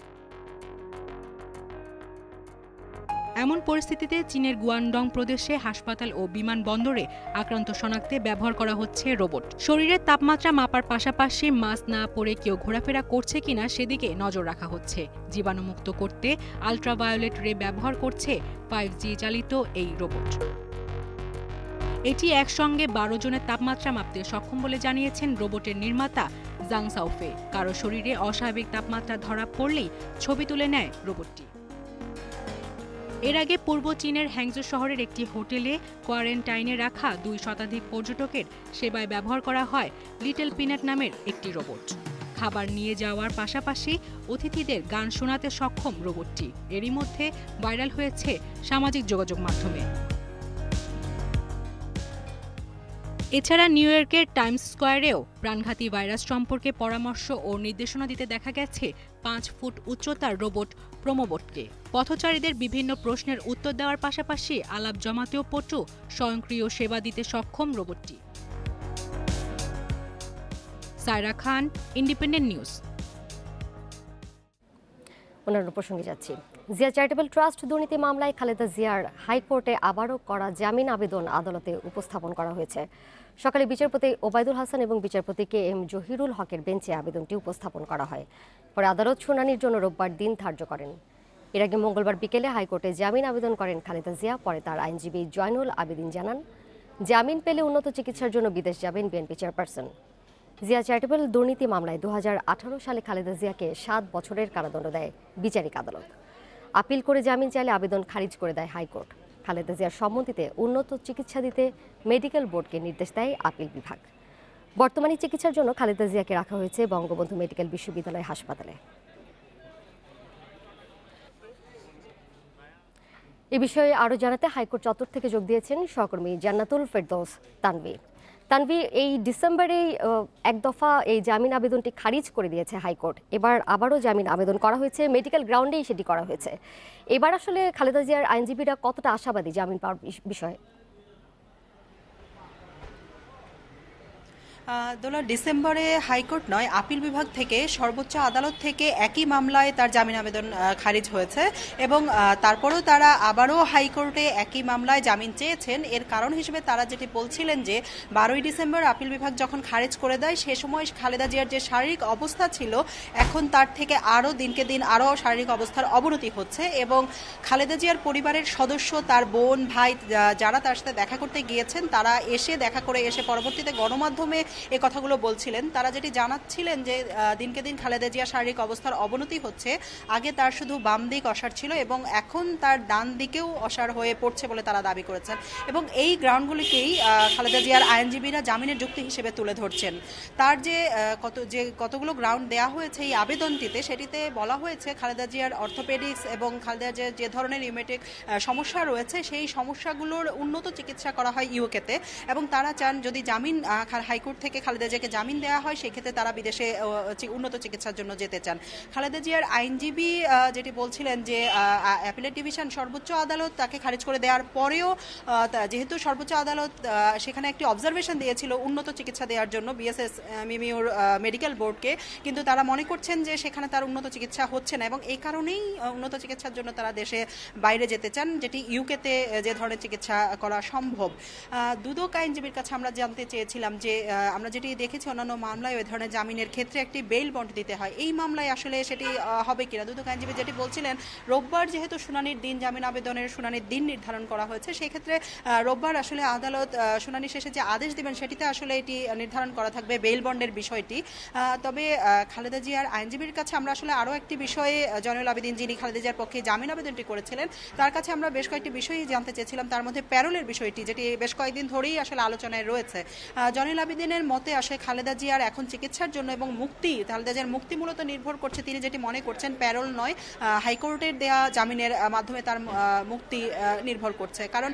এমন পরিস্থিতিতে চীনের গুয়ানডং প্রদেশে হাসপাতাল ও বিমানবন্দরে আক্রান্ত শনাক্তে ব্যবহার করা হচ্ছে রোবট। শরীরের তাপমাত্রা মাপার পাশাপাশি মাস্ক না পরে কেউ ঘোরাফেরা করছে কিনা সেদিকে নজর রাখা হচ্ছে। জীবাণুমুক্ত করতে আলট্রাভায়োলেট রে ব্যবহার করছে 5G চালিত এই রোবট। এটি একসঙ্গে 12 জনের তাপমাত্রা মাপতে সক্ষম বলে জানিয়েছেন রোবটের নির্মাতা জাং সাউফে। কারো শরীরে অস্বাভাবিক তাপমাত্রা ধরা পড়লেই ছবি তুলে নেয় রোবটটি। এর আগে পূর্ব চীনের হ্যাংজো শহরের একটি হোটেলে কোয়ারেন্টাইনে রাখা 2 শতাধিক পর্যটকের সেবায় ব্যবহার করা হয় লিটল পিনাট নামের একটি রোবট। খাবার নিয়ে যাওয়ার পাশাপাশি অতিথিদের গান শোনাতে সক্ষম রোবটটি এরই মধ্যে ভাইরাল হয়েছে সামাজিক যোগাযোগ মাধ্যমে। এছাড়া নিউ ইয়র্কের টাইমস স্কোয়ারেও প্রাণঘাতী ভাইরাস সম্পর্কে পরামর্শ ও নির্দেশনা দিতে দেখা গেছে 5 ফুট উচ্চতার রোবট প্রোমোবটকে। পথচারীদের বিভিন্ন প্রশ্নের উত্তর দেওয়ার পাশাপাশি আলাপ জমাতেও পটু স্বয়ংক্রিয় সেবা দিতে সক্ষম রোবটটি। Saira Khan, Independent News. অন্যান্য প্রসঙ্গে যাচ্ছি। জিয়া চ্যারিটেবল ট্রাস্ট দুর্নীতি মামলায় খালেদা জিয়ার হাইকোর্টে আবারও করা জামিন আবেদন আদালতে উপস্থাপন করা হয়েছে। সকালে বিচারপতি ওবায়দুল হাসান এবং বিচারপতি কে এম জহিরুল হকের বেঞ্চে আবেদনটি উপস্থাপন করা হয়। পরে আদালত শুনানির জন্য রোববার দিন ধার্য করেন। এর আগে মঙ্গলবার বিকেলে হাইকোর্টে জামিন আবেদন করেন খালেদা জিয়া। পরে তার আইনজীবী জয়নুল আবেদিন জানান, জামিন পেলে উন্নত চিকিৎসার জন্য বিদেশ যাবেন বিএনপি চেয়ারপারসন। জিয়া চ্যারিটেবল দুর্নীতি মামলায় 2018 সালে খালেদা জিয়াকে 7 বছরের কারাদণ্ড দেয় বিচারিক আদালত। আপিল করে জামিন চাইলে আবেদন খারিজ করে দেয় হাইকোর্ট। খালেদা জিয়ার সম্মতিতে উন্নত চিকিৎসা দিতে মেডিকেল বোর্ডকে নির্দেশ দেয় আপিল বিভাগ। বর্তমানে চিকিৎসার জন্য খালেদা জিয়াকে রাখা হয়েছে বঙ্গবন্ধু মেডিকেল বিশ্ববিদ্যালয় হাসপাতালে। এ বিষয়ে আরও জানাতে হাইকোর্ট চত্বর থেকে যোগ দিয়েছেন সহকর্মী জান্নাতুল ফেরদৌস তানভীর। তানভীর, এই ডিসেম্বরেই এক দফা এই জামিন আবেদনটি খারিজ করে দিয়েছে হাইকোর্ট। এবার আবারও জামিন আবেদন করা হয়েছে, মেডিকেল গ্রাউন্ডেই সেটি করা হয়েছে। এবার আসলে খালেদা জিয়ার আইনজীবীরা কতটা আশাবাদী জামিন পাওয়ার বিষয়ে? দোলা, ডিসেম্বরে হাইকোর্ট নয় আপিল বিভাগ থেকে সর্বোচ্চ আদালত থেকে একই মামলায় তার জামিন আবেদন খারিজ হয়েছে এবং তারপরেও তারা আবারও হাইকোর্টে একই মামলায় জামিন চেয়েছেন। এর কারণ হিসেবে তারা যেটি বলছিলেন যে 12ই ডিসেম্বর আপিল বিভাগ যখন খারিজ করে দেয় সে সময় খালেদা জিয়ার যে শারীরিক অবস্থা ছিল এখন তার থেকে আরও দিনকে দিন আরও শারীরিক অবস্থার অবনতি হচ্ছে এবং খালেদা জিয়ার পরিবারের সদস্য, তার বোন, ভাই যারা তার সাথে দেখা করতে গিয়েছেন তারা দেখা করে এসে পরবর্তীতে গণমাধ্যমে এই কথাগুলো বলছিলেন। তারা যেটি জানাচ্ছিলেন যে দিনকে দিন খালেদা জিয়ার শারীরিক অবস্থার অবনতি হচ্ছে। আগে তার শুধু বাম দিক অসাড় ছিল এবং এখন তার ডান দিকেও অসাড় হয়ে পড়ছে বলে তারা দাবি করেছেন এবং এই গ্রাউন্ডগুলিকেই খালেদা জিয়ার আইনজীবীরা জামিনের যুক্তি হিসেবে তুলে ধরছেন। তার কতগুলো গ্রাউন্ড দেয়া হয়েছে এই আবেদনটিতে, সেটিতে বলা হয়েছে খালেদা জিয়ার অর্থোপেডিক্স এবং খালেদা জিয়ার যে ধরনের রিউমেটিক সমস্যা রয়েছে সেই সমস্যাগুলোর উন্নত চিকিৎসা করা হয় ইউকেতে এবং তারা চান যদি জামিন হাইকোর্ট থেকে খালেদা জিয়াকে জামিন দেওয়া হয় সেক্ষেত্রে তারা বিদেশে উন্নত চিকিৎসার জন্য যেতে চান। খালেদা জিয়ার আইনজীবী যেটি বলছিলেন যে অ্যাপিলেট ডিভিশন সর্বোচ্চ আদালত তাকে খারিজ করে দেওয়ার পরেও যেহেতু সর্বোচ্চ আদালত সেখানে একটি অবজারভেশন দিয়েছিল উন্নত চিকিৎসা দেওয়ার জন্য বিএসএস মিমিউর মেডিকেল বোর্ডকে, কিন্তু তারা মনে করছেন যে সেখানে তার উন্নত চিকিৎসা হচ্ছে না এবং এই কারণেই উন্নত চিকিৎসার জন্য তারা দেশে বাইরে যেতে চান, যেটি ইউকেতে যে ধরনের চিকিৎসা করা সম্ভব। দুদক আইনজীবীর কাছে আমরা জানতে চেয়েছিলাম যে আমরা যেটি দেখেছি অন্যান্য মামলায় ওই ধরনের জামিনের ক্ষেত্রে একটি বেইল বন্ড দিতে হয়, এই মামলায় আসলে সেটি হবে কিনা। দুদক আইনজীবী যেটি বলছিলেন রোববার যেহেতু শুনানির দিন, জামিন আবেদনের শুনানির দিন নির্ধারণ করা হয়েছে, সেই ক্ষেত্রে রোববার আসলে আদালত শুনানি শেষে যে আদেশ দিবেন সেটিতে আসলে এটি নির্ধারণ করা থাকবে বেইল বন্ডের বিষয়টি। তবে খালেদা জিয়ার আইনজীবীর কাছে আমরা আসলে আরও একটি বিষয়ে জয়নুল আবেদিন যিনি খালেদা জিয়ার পক্ষে জামিন আবেদনটি করেছিলেন তার কাছে আমরা বেশ কয়েকটি বিষয়ই জানতে চেয়েছিলাম, তার মধ্যে প্যারোলের বিষয়টি যেটি বেশ কয়েকদিন ধরেই আসলে আলোচনায় রয়েছে। জয়নুল আবেদিনের মতে আসলে খালেদা জিয়ার এখন চিকিৎসার জন্য এবং খালেদা জিয়ার মুক্তি মূলত নির্ভর করছে, তিনি যেটি মনে করছেন প্যারোল নয়, হাইকোর্টের দেয়া জামিনের মাধ্যমে তার মুক্তি নির্ভর করছে। কারণ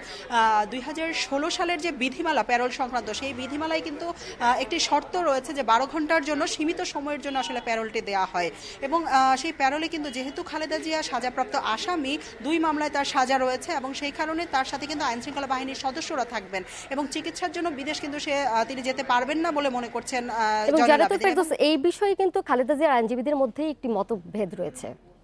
2016 সালের যে বিধিমালা প্যারোল সংক্রান্ত সেই বিধিমালায় কিন্তু একটি শর্ত রয়েছে যে 12 ঘন্টার জন্য সীমিত সময়ের জন্য আসলে প্যারোলটি দেওয়া হয় এবং সেই প্যারোলে কিন্তু যেহেতু খালেদা জিয়া সাজাপ্রাপ্ত আসামি, 2 মামলায় তার সাজা রয়েছে এবং সেই কারণে তার সাথে কিন্তু আইনশৃঙ্খলা বাহিনীর সদস্যরা থাকবেন এবং চিকিৎসার জন্য বিদেশ কিন্তু তিনি যেতে পারবেন না বলে মনে করছেন। এই বিষয়ে কিন্তু খালেদা জিয়ার আইনজীবীদের মধ্যে একটি মতভেদ রয়েছে।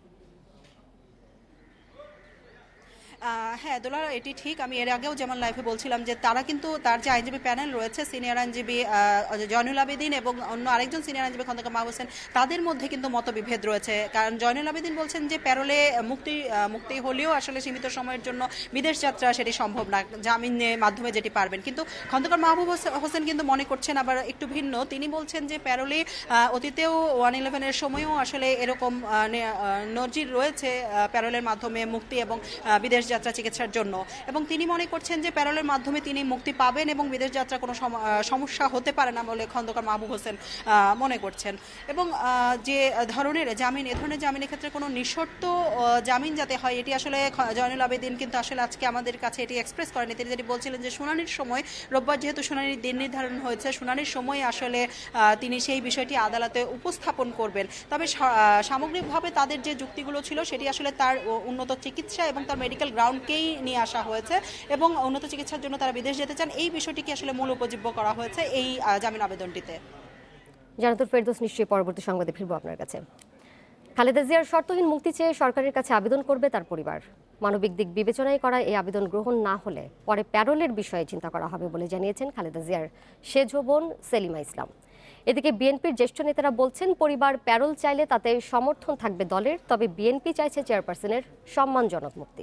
হ্যাঁ দোলা, এটি ঠিক। আমি এর আগেও যেমন লাইভে বলছিলাম যে তারা কিন্তু তার যে আইনজীবী প্যানেল রয়েছে, সিনিয়র আইনজীবী জয়নুল আবেদিন এবং অন্য আরেকজন সিনিয়র আইনজীবী খন্দকার মাহবুব হোসেন, তাদের মধ্যে কিন্তু মতবিভেদ রয়েছে। কারণ জয়নুল আবেদিন বলছেন যে প্যারোলে মুক্তি হলেও আসলে সীমিত সময়ের জন্য বিদেশ যাত্রা সেটি সম্ভব না, জামিনের মাধ্যমে যেটি পারবেন। কিন্তু খন্দকার মাহবুব হোসেন কিন্তু মনে করছেন আবার একটু ভিন্ন। তিনি বলছেন যে প্যারোলে অতীতেও 111-এর সময়ও আসলে এরকম নজির রয়েছে প্যারোলের মাধ্যমে মুক্তি এবং বিদেশ যাত্রা চিকিৎসার জন্য, এবং তিনি মনে করছেন যে প্যারোলের মাধ্যমে তিনি মুক্তি পাবেন এবং বিদেশ যাত্রা কোনো সমস্যা হতে পারে না বলে খন্দকার মাহবুব হোসেন মনে করছেন। এবং যে ধরনের জামিন, এ ধরনের জামিনের ক্ষেত্রে কোনো নিঃশর্ত জামিন যাতে হয় এটি আসলে জয়নুল আবেদিন কিন্তু আসলে আজকে আমাদের কাছে এটি এক্সপ্রেস করেনি। তিনি যেটি বলছিলেন যে শুনানির সময়, রোববার যেহেতু শুনানির দিন নির্ধারণ হয়েছে, শুনানির সময় আসলে তিনি সেই বিষয়টি আদালতে উপস্থাপন করবেন। তবে সামগ্রিকভাবে তাদের যে যুক্তিগুলো ছিল সেটি আসলে তার উন্নত চিকিৎসা এবং তার মেডিকেল গ্রাউন্ডকেই নিয়ে আসা হয়েছে এবং উন্নত চিকিৎসার জন্য তারা বিদেশ যেতে চান, এই বিষয়টিকে আসলে মূল উপজীব্য করা হয়েছে এই জামিন আবেদনটিতে। জানাতুল ফেরদৌস, নিশ্চয়ই পরবর্তী সংবাদে ফিরবো আপনার কাছে। খালেদা জিয়ার শর্তহীন মুক্তি চেয়ে সরকারের কাছে আবেদন করবে তার পরিবার। মানবিক দিক বিবেচনায় করা এই আবেদন গ্রহণ না হলে পরে প্যারোলের বিষয়ে চিন্তা করা হবে বলে জানিয়েছেন খালেদা জিয়ার সেজ বোন সেলিমা ইসলাম। এদিকে বিএনপির জ্যেষ্ঠ নেতারা বলছেন, পরিবার প্যারোল চাইলে তাতে সমর্থন থাকবে দলের, তবে বিএনপি চাইছে চেয়ারপারসনের সম্মানজনক মুক্তি।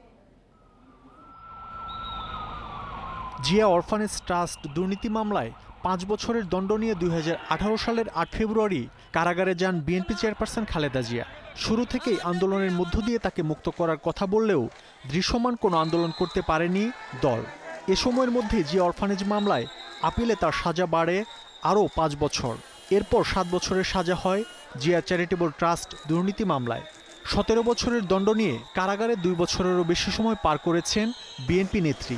জিয়া অরফানেজ ট্রাস্ট দুর্নীতি মামলায় 5 বছরের দণ্ড নিয়ে 2018 সালের 8 ফেব্রুয়ারি কারাগারে যান বিএনপি চেয়ারপারসন খালেদা জিয়া। শুরু থেকেই আন্দোলনের মধ্য দিয়ে তাকে মুক্ত করার কথা বললেও দৃশ্যমান কোনো আন্দোলন করতে পারেনি দল। এ সময়ের মধ্যে জিয়া অরফানেজ মামলায় আপিলে তার সাজা বাড়ে আরও 5 বছর। এরপর 7 বছরের সাজা হয় জিয়া চ্যারিটেবল ট্রাস্ট দুর্নীতি মামলায়। 17 বছরের দণ্ড নিয়ে কারাগারে 2 বছরেরও বেশি সময় পার করেছেন বিএনপি নেত্রী।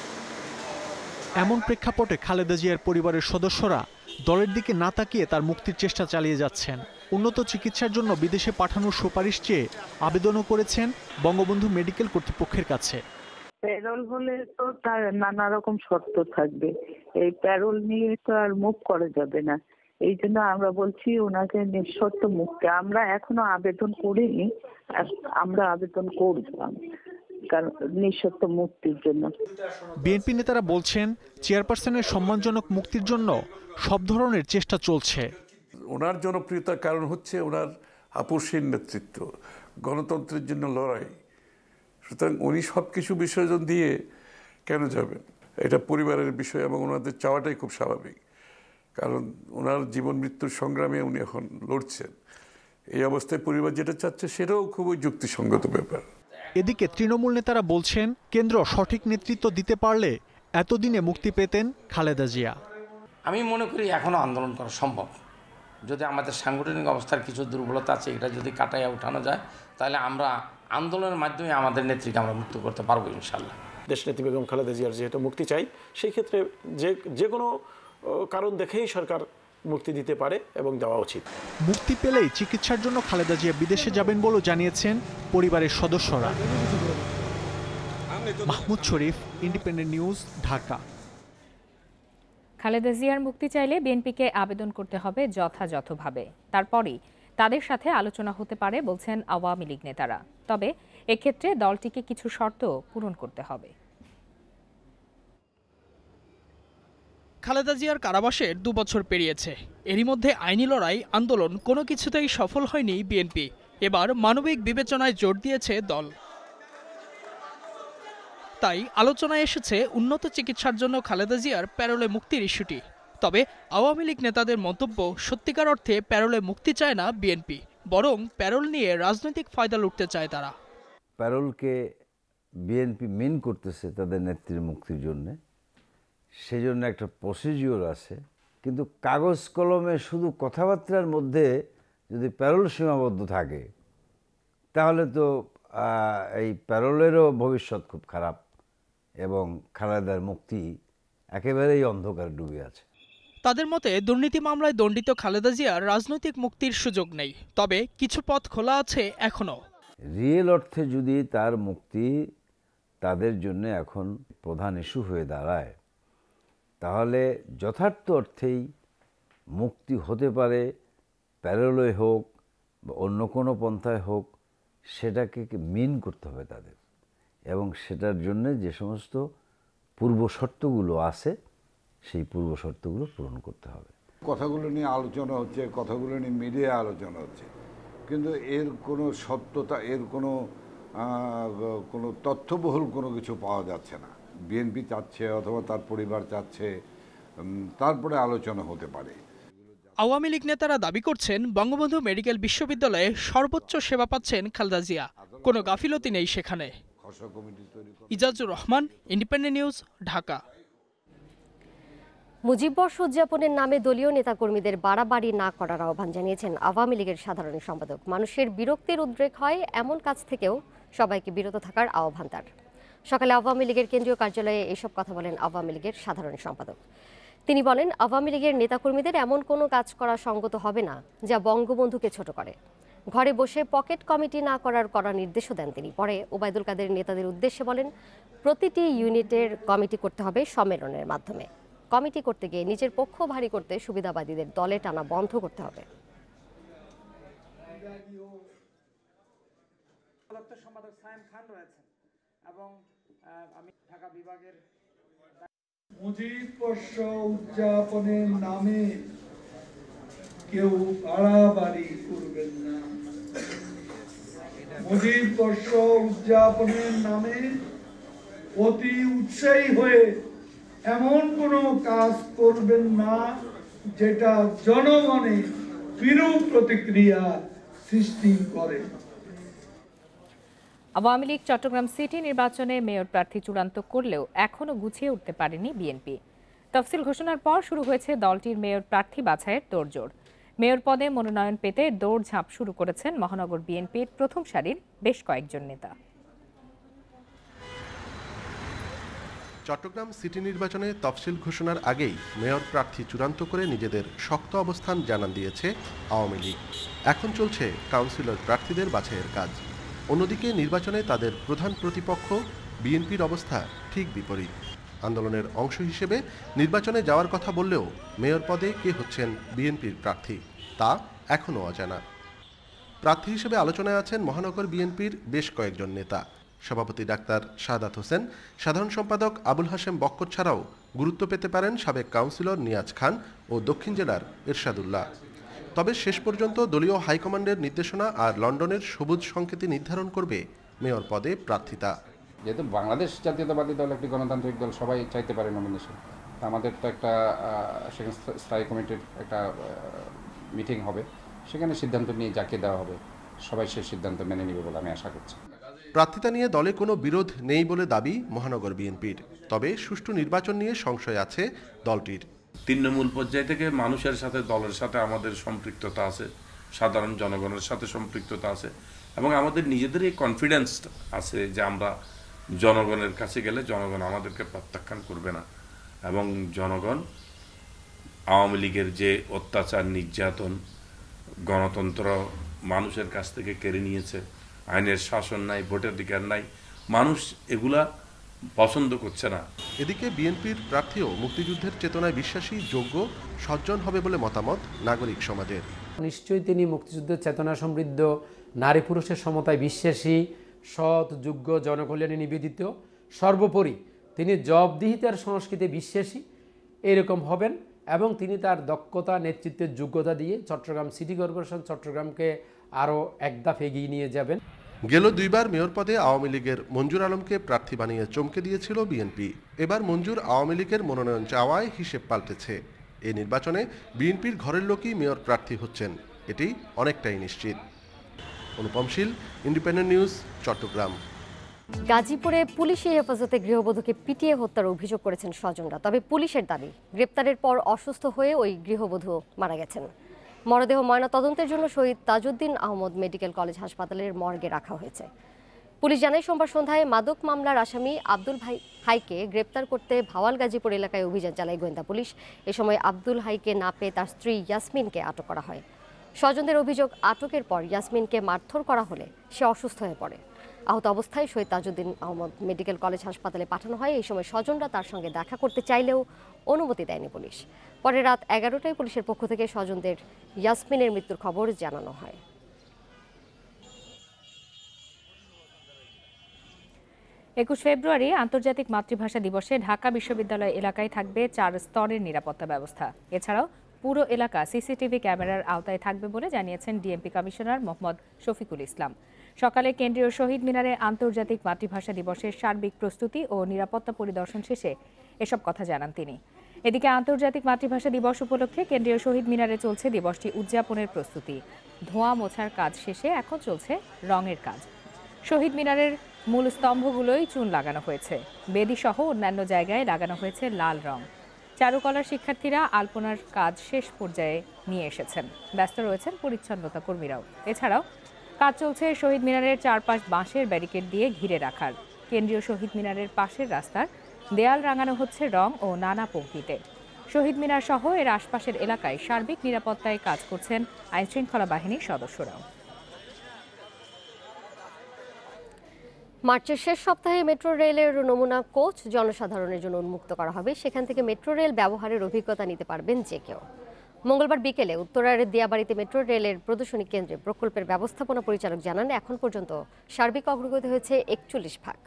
এমন প্রেক্ষাপটে খালেদা জিয়ার পরিবারের সদস্যরা দলের দিকে না তাকিয়ে তার মুক্তির চেষ্টা চালিয়ে যাচ্ছেন। উন্নত চিকিৎসার জন্য বিদেশে পাঠানোর সুপারিশ চেয়ে আবেদনও করেছেন বঙ্গবন্ধু মেডিকেল কর্তৃপক্ষের কাছে। প্যারোল হলে তো তার নানা রকম শর্ত থাকবে, এই প্যারোল নিয়ে তো আর মুভ করা যাবে না। এই জন্য আমরা বলছি ওনাকে নিঃশর্ত মুক্তি। আমরা এখনো আবেদন করিনি, আমরা আবেদন করব কারণ নিঃশর্ত মুক্তির জন্য। বিএনপি নেতারা বলছেন, চেয়ারপারসনের সম্মানজনক মুক্তির জন্য সব ধরনের চেষ্টা চলছে। ওনার জনপ্রিয়তার কারণ হচ্ছে ওনার আপসহীন নেতৃত্ব, গণতন্ত্রের জন্য লড়াই। সুতরাং উনি সব কিছু বিসর্জন দিয়ে কেন যাবেন? এটা পরিবারের বিষয় এবং ওনাদের চাওয়াটাই খুব স্বাভাবিক, কারণ ওনার জীবন মৃত্যুর সংগ্রামে উনি এখন লড়ছেন। এই অবস্থায় পরিবার যেটা চাচ্ছে সেটাও খুবই যুক্তিসঙ্গত ব্যাপার। এদিকে তৃণমূল নেতারা বলছেন, কেন্দ্র সঠিক নেতৃত্ব দিতে পারলে এতদিনে মুক্তি পেতেন খালেদা জিয়া। আমি মনে করি এখনও আন্দোলন করা সম্ভব, যদি আমাদের সাংগঠনিক অবস্থার কিছু দুর্বলতা আছে এটা যদি কাটাইয়া উঠানো যায়, তাহলে আমরা আন্দোলনের মাধ্যমে আমাদের নেত্রীকে আমরা মুক্ত করতে পারবো ইনশাল্লাহ। দেশনেত্রী বেগম খালেদা জিয়ার যেহেতু মুক্তি চাই, সেই ক্ষেত্রে যে কোনো কারণ দেখেই সরকার মুক্তি দিতে পারে এবং দেওয়া উচিত। মুক্তি পেলেই চিকিৎসার জন্য খালেদা জিয়া বিদেশে যাবেন বলেও জানিয়েছেন পরিবারের সদস্যরা। Mahmud Sharif, Independent News, Dhaka. খালেদা জিয়ার মুক্তি চাইলে বিএনপিকে আবেদন করতে হবে যথাযথভাবে, তারপরই তাদের সাথে আলোচনা হতে পারে বলছেন আওয়ামী লীগ নেতারা। তবে এক্ষেত্রে দলটিকে কিছু শর্ত পূরণ করতে হবে। খালেদা জিয়ার কারাবাসের 2 বছর পেরিয়েছে। এরই মধ্যে আইনি লড়াই, আন্দোলন কোনো কিছুতেই সফল হয়নি বিএনপি। এবার মানবিক বিবেচনায় জোর দিয়েছে দল। তাই আলোচনায় এসেছে উন্নত চিকিৎসার জন্য খালেদা জিয়ার প্যারোলে মুক্তির ইস্যুটি। তবে আওয়ামী লীগ নেতাদের মন্তব্য, সত্যিকার অর্থে প্যারোলে মুক্তি চায় না বিএনপি, বরং প্যারোল নিয়ে রাজনৈতিক ফায়দা লুটতে চায় তারা। প্যারোলকে বিএনপি মিন করতেছে তাদের নেত্রীর মুক্তির জন্যে, সেজন্য একটা প্রসিডিওর আছে। কিন্তু কাগজ কলমে শুধু কথাবার্তার মধ্যে যদি প্যারোল সীমাবদ্ধ থাকে, তাহলে তো এই প্যারোলেরও ভবিষ্যৎ খুব খারাপ এবং খালেদার মুক্তি একেবারেই অন্ধকার ডুবে আছে। তাদের মতে দুর্নীতি মামলায় দণ্ডিত খালেদা জিয়ার রাজনৈতিক মুক্তির সুযোগ নেই, তবে কিছু পথ খোলা আছে এখনো। রিয়েল অর্থে যদি তার মুক্তি তাদের জন্য এখন প্রধান ইস্যু হয়ে দাঁড়ায়, তাহলে যথার্থ অর্থেই মুক্তি হতে পারে, প্যারোলে হোক বা অন্য কোনো পন্থায় হোক, সেটাকে মিন করতে হবে তাদের, এবং সেটার জন্য যে সমস্ত পূর্ব শর্তগুলো আছে সেই পূর্ব শর্তগুলো পূরণ করতে হবে। কথাগুলো নিয়ে আলোচনা হচ্ছে, কথাগুলো নিয়ে মিডিয়ায় আলোচনা হচ্ছে, কিন্তু এর কোনো সত্যতা, এর কোনো তথ্যবহুল কোনো কিছু পাওয়া যাচ্ছে না। বিএনপি চাচ্ছে অথবা তার পরিবার চাচ্ছে, তারপরে আলোচনা হতে পারে। আওয়ামী লীগ নেতারা দাবি করছেন, বঙ্গবন্ধু মেডিকেল বিশ্ববিদ্যালয়ে সর্বোচ্চ সেবা পাচ্ছেন খালেদা জিয়া, কোনো গাফিলতি নেই সেখানে। Ijajur Rahman, Independent News, Dhaka. মুজিববর্ষ উদযাপনের নামে দলীয় নেতাকর্মীদের বাড়াবাড়ি না করার আহ্বান জানিয়েছেন আওয়ামী লীগের সাধারণ সম্পাদক। মানুষের বিরক্তির উদ্রেক হয় এমন কাজ থেকেও সবাইকে বিরত থাকার আহ্বান তার। সকালে আওয়ামী লীগের কেন্দ্রীয় কার্যালয়ে এসব কথা বলেন আওয়ামী লীগের সাধারণ সম্পাদক। তিনি বলেন, আওয়ামী লীগের নেতাকর্মীদের এমন কোনো কাজ করা সঙ্গত হবে না যা বঙ্গবন্ধুকে ছোট করে। ঘরে বসে পকেট কমিটি না করার কড়া নির্দেশও দেন তিনি। পরে ওবায়দুল কাদের নেতাদের উদ্দেশ্যে বলেন, প্রতিটি ইউনিটের কমিটি করতে হবে সম্মেলনের মাধ্যমে। কমিটি করতে গিয়ে নিজের পক্ষ ভারী করতে সুবিধাবাদীদের দলে টানা বন্ধ করতে হবে। মুজিব বর্ষ উদযাপনের নামে কেউ বাড়াবাড়ি করবেন না। মুজিব বর্ষ উদযাপনের নামে অতি উৎসাহী হয়ে এমন কোনো কাজ করবেন না যেটা জনমনে বিরূপ প্রতিক্রিয়া সৃষ্টি করে। আওয়ামী লীগ চট্টগ্রাম সিটি নির্বাচনে মেয়র প্রার্থী চূড়ান্ত করলেও এখনও গুছিয়ে উঠতে পারেনি বিএনপি। তফসিল ঘোষণার পর শুরু হয়েছে দলটির মেয়র প্রার্থী বাছাইয়ের তোড়জোড়। মেয়র পদে মনোনয়ন পেতে দৌড়ঝাঁপ শুরু করেছেন মহানগর বিএনপির প্রথম সারির বেশ কয়েকজন নেতা। চট্টগ্রাম সিটি নির্বাচনে তফসিল ঘোষণার আগেই মেয়র প্রার্থী চূড়ান্ত করে নিজেদের শক্ত অবস্থান জানান দিয়েছে আওয়ামী লীগ। এখন চলছে কাউন্সিলর প্রার্থীদের বাছাইয়ের কাজ। অন্যদিকে নির্বাচনে তাদের প্রধান প্রতিপক্ষ বিএনপির অবস্থা ঠিক বিপরীত। আন্দোলনের অংশ হিসেবে নির্বাচনে যাওয়ার কথা বললেও মেয়র পদে কে হচ্ছেন বিএনপির প্রার্থী তা এখনও অজানা। প্রার্থী হিসেবে আলোচনায় আছেন মহানগর বিএনপির বেশ কয়েকজন নেতা। সভাপতি ডাক্তার সাদাত হোসেন, সাধারণ সম্পাদক আবুল হাশেম বক্কর ছাড়াও গুরুত্ব পেতে পারেন সাবেক কাউন্সিলর নিয়াজ খান ও দক্ষিণ জেলার এরশাদুল্লাহ। তবে শেষ পর্যন্ত দলীয় হাইকমান্ডের নির্দেশনা আর লন্ডনের সবুজ সংকেতই নির্ধারণ করবে মেয়র পদে প্রার্থিতা। যেহেতু বাংলাদেশ জাতীয়তাবাদী দল একটি গণতান্ত্রিক দল, সবাই চাইতে পারে নমিনেশন। আমাদের তো একটা স্থায়ী কমিটির একটা মিটিং হবে, সেখানে সিদ্ধান্ত নিয়ে যাকে দেওয়া হবে সবাই সেই সিদ্ধান্ত মেনে নেবে বলে আমি আশা করছি। প্রার্থিতা নিয়ে দলে কোনো বিরোধ নেই বলে দাবি মহানগর বিএনপির। তবে সুষ্ঠু নির্বাচন নিয়ে সংশয় আছে দলটির। তৃণমূল পর্যায় থেকে মানুষের সাথে, দলের সাথে আমাদের সম্পৃক্ততা আছে, সাধারণ জনগণের সাথে সম্পৃক্ততা আছে এবং আমাদের নিজেদের এই কনফিডেন্স আছে যে আমরা জনগণের কাছে গেলে জনগণ আমাদেরকে প্রত্যাখ্যান করবে না এবং জনগণ আওয়ামী লীগের যে অত্যাচার, নির্যাতন, গণতন্ত্র মানুষের কাছ থেকে কেড়ে নিয়েছে, আইনের শাসন নাই, ভোটাধিকার নাই, মানুষ এগুলা পছন্দ করছে না। এদিকে বিএনপির প্রার্থীও মুক্তিযুদ্ধের চেতনায় বিশ্বাসী, যোগ্য, সজ্জন হবে বলে মতামত নাগরিক সমাজের। নিশ্চয়ই তিনি মুক্তিযুদ্ধের চেতনা সমৃদ্ধ, নারী পুরুষের সমতায় বিশ্বাসী, সৎ, যোগ্য, জনকল্যাণে নিবেদিত, সর্বোপরি তিনি জবাবদিহিতার সংস্কৃতিতে বিশ্বাসী এরকম হবেন এবং তিনি তার দক্ষতা, নেতৃত্বের যোগ্যতা দিয়ে চট্টগ্রাম সিটি কর্পোরেশন, চট্টগ্রামকে আরও এক ধাপ এগিয়ে নিয়ে যাবেন। গেল দুইবার মেয়র পদে আওয়ামী লীগের মঞ্জুর আলমকে প্রার্থী বানিয়ে চমকে দিয়েছিল বিএনপি। এবার মঞ্জুর আওয়ামী লীগের মনোনয়ন চাওয়ায় হিসেব পাল্টেছে। এই নির্বাচনে বিএনপির ঘরের লোকই মেয়র প্রার্থী হচ্ছেন, এটি অনেকটাই নিশ্চিত। Anupam Shil, Independent News, Chittagong. গাজীপুরে পুলিশি হেফাজতে গৃহবধূকে পিটিয়ে হত্যার অভিযোগ করেছেন স্বজনরা। তবে পুলিশের দাবি, গ্রেপ্তারের পর অসুস্থ হয়ে ওই গৃহবধূ মারা গেছেন। মরদেহ ময়নাতদন্তের জন্য শহীদ তাজউদ্দিন আহমদ মেডিকেল কলেজ হাসপাতালের মর্গে রাখা হয়েছে। পুলিশ জানায় সোমবার সন্ধ্যায় মাদক মামলার আসামি আব্দুল হাইকে গ্রেপ্তার করতে ভাওয়াল গাজীপুর এলাকায় অভিযান চালায় গোয়েন্দা পুলিশ। এ সময় আব্দুল হাইকে না পেয়ে তার স্ত্রী ইয়াসমিনকে আটক করা হয়। স্বজনদের অভিযোগ, আটকের পর ইয়াসমিনকে মারধর করা হলে সে অসুস্থ হয়ে পড়ে। আহত অবস্থায় শহীদ তাজউদ্দিন আহমদ মেডিকেল কলেজ হাসপাতালে পাঠানো হয়। এই সময় স্বজনরা তার সঙ্গে দেখা করতে চাইলেও অনুমতি দেয়নি পুলিশ। পরে রাত 11টায় পুলিশের পক্ষ থেকে স্বজনদের ইয়াসমিনের মৃত্যুর খবর জানানো হয়। 21 ফেব্রুয়ারি আন্তর্জাতিক মাতৃভাষা দিবসে ঢাকা বিশ্ববিদ্যালয় এলাকায় থাকবে 4 স্তরের নিরাপত্তা ব্যবস্থা। এছাড়াও পুরো এলাকা সিসিটিভি ক্যামেরার আওতায় থাকবে বলে জানিয়েছেন ডিএমপি কমিশনার মোহাম্মদ শফিকুল ইসলাম। সকালে কেন্দ্রীয় শহীদ মিনারে আন্তর্জাতিক মাতৃভাষা দিবসের সার্বিক প্রস্তুতি ও নিরাপত্তা পরিদর্শন শেষে এসব কথা জানান তিনি। এদিকে আন্তর্জাতিক মাতৃভাষা দিবস উপলক্ষে কেন্দ্রীয় শহীদ মিনারে চলছে দিবসটি উদযাপনের প্রস্তুতি। ধোঁয়া মোছার কাজ শেষে এখন চলছে রঙের কাজ। শহীদ মিনারের মূল স্তম্ভগুলোই চুন লাগানো হয়েছে। বেদি সহ অন্যান্য জায়গায় লাগানো হয়েছে লাল রং। চারুকলার শিক্ষার্থীরা আলপনার কাজ শেষ পর্যায়ে নিয়ে এসেছেন। ব্যস্ত রয়েছেন পরিচ্ছন্নতা কর্মীরাও। এছাড়াও কাজ চলছে শহীদ মিনারের চারপাশ বাঁশের ব্যারিকেড দিয়ে ঘিরে রাখার। কেন্দ্রীয় শহীদ মিনারের পাশের রাস্তার দেয়াল রাঙানো হচ্ছে রং ও নানা পঙ্ক্তিতে। শহীদ মিনার সহ এর আশপাশের এলাকায় সার্বিক নিরাপত্তায় কাজ করছেন আইনশৃঙ্খলা বাহিনীর সদস্যরাও। মার্চের শেষ সপ্তাহে মেট্রো রেলের নমুনা কোচ জনসাধারণের জন্য উন্মুক্ত করা হবে। সেখান থেকে মেট্রো রেল ব্যবহারের অভিজ্ঞতা নিতে পারবেন যে কেউ। মঙ্গলবার বিকেলে উত্তরার দিয়াবাড়িতে মেট্রো রেলের প্রদর্শনী কেন্দ্রে প্রকল্পের ব্যবস্থাপনা পরিচালক জানান, এখন পর্যন্ত সার্বিক অগ্রগতি হয়েছে 41 ভাগ।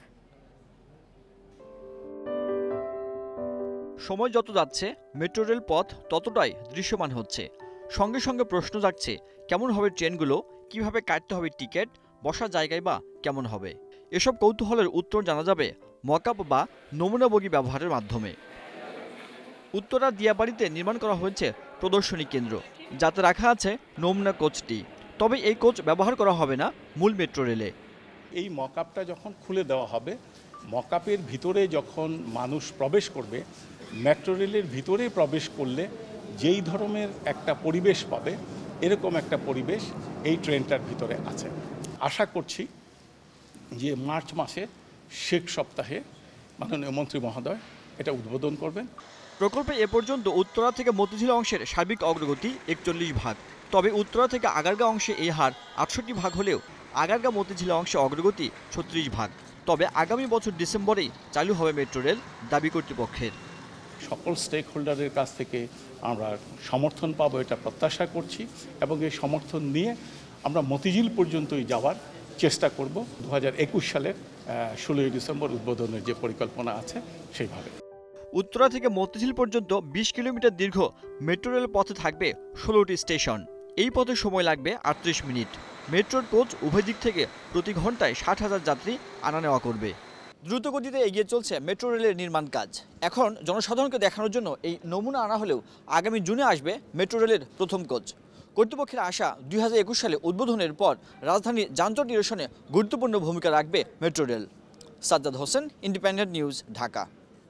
সময় যত যাচ্ছে মেট্রো রেল পথ ততটাই দৃশ্যমান হচ্ছে। সঙ্গে সঙ্গে প্রশ্ন জাগছে, কেমন হবে ট্রেনগুলো, কিভাবে কাটতে হবে টিকিট, বসার জায়গায় বা কেমন হবে। এসব কৌতূহলের উত্তর জানা যাবে মকআপ বা নমুনা বগি ব্যবহারের মাধ্যমে। উত্তরার দিয়াবাড়িতে নির্মাণ করা হয়েছে প্রদর্শনী কেন্দ্র, যাতে রাখা আছে নমুনা কোচটি। তবে এই কোচ ব্যবহার করা হবে না মূল মেট্রো রেলে। এই মকআপটা যখন খুলে দেওয়া হবে, মকআপের ভিতরে যখন মানুষ প্রবেশ করবে, মেট্রো রেলের ভিতরে প্রবেশ করলে যেই ধরনের একটা পরিবেশ পাবে, এরকম একটা পরিবেশ এই ট্রেনটার ভিতরে আছে। আশা করছি যে মার্চ মাসের শেষ সপ্তাহে মাননীয় মন্ত্রী মহোদয় এটা উদ্বোধন করবেন। প্রকল্পে এ পর্যন্ত উত্তরা থেকে মতিঝিল অংশের সার্বিক অগ্রগতি 41 ভাগ। তবে উত্তরা থেকে আগারগা অংশে এই হার 68 ভাগ হলেও আগারগা মতিঝিল অংশে অগ্রগতি 36 ভাগ। তবে আগামী বছর ডিসেম্বরেই চালু হবে মেট্রো রেল, দাবি কর্তৃপক্ষের। সকল স্টেক হোল্ডারের কাছ থেকে আমরা সমর্থন পাবো এটা প্রত্যাশা করছি, এবং এই সমর্থন নিয়ে আমরা মতিঝিল পর্যন্তই যাওয়ার চেষ্টা করব 2021 সালের 16 ডিসেম্বর উদ্বোধনের যে পরিকল্পনা আছে সেইভাবে। উত্তরা থেকে মতিঝিল পর্যন্ত 20 কিলোমিটার দীর্ঘ মেট্রো রেল পথে থাকবে 16টি স্টেশন। এই পথে সময় লাগবে 38 মিনিট। মেট্রোর কোচ উভয় দিক থেকে প্রতি ঘন্টায় 60,000 যাত্রী আনা নেওয়া করবে। দ্রুতগতিতে এগিয়ে চলছে মেট্রো রেলের নির্মাণ কাজ। এখন জনসাধারণকে দেখানোর জন্য এই নমুনা আনা হলেও আগামী জুনে আসবে মেট্রো রেলের প্রথম কোচ। কর্তৃপক্ষের আশা 2021 সালে উদ্বোধনের পর রাজধানীর যানজট নিরসনে গুরুত্বপূর্ণ ভূমিকা রাখবে metro rail. Sajjad Hossain, Independent News, Dhaka.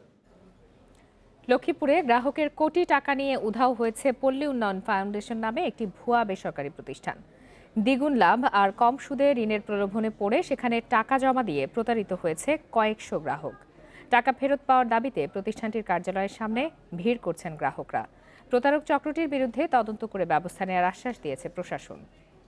লক্ষ্মীপুরে গ্রাহকের কোটি টাকা নিয়ে উধাও হয়েছে পল্লী উন্নয়ন ফাউন্ডেশন নামে একটি ভুয়া বেসরকারি প্রতিষ্ঠান। দ্বিগুণ লাভ আর কম সুদে ঋণের প্রলোভনে পড়ে সেখানে টাকা জমা দিয়ে প্রতারিত হয়েছে কয়েকশো গ্রাহক। টাকা ফেরত পাওয়ার দাবিতে প্রতিষ্ঠানটির কার্যালয়ের সামনে ভিড় করছেন গ্রাহকরা। প্রতারক চক্রটির বিরুদ্ধে তদন্ত করে ব্যবস্থা নেওয়ার আশ্বাস দিয়েছে প্রশাসন।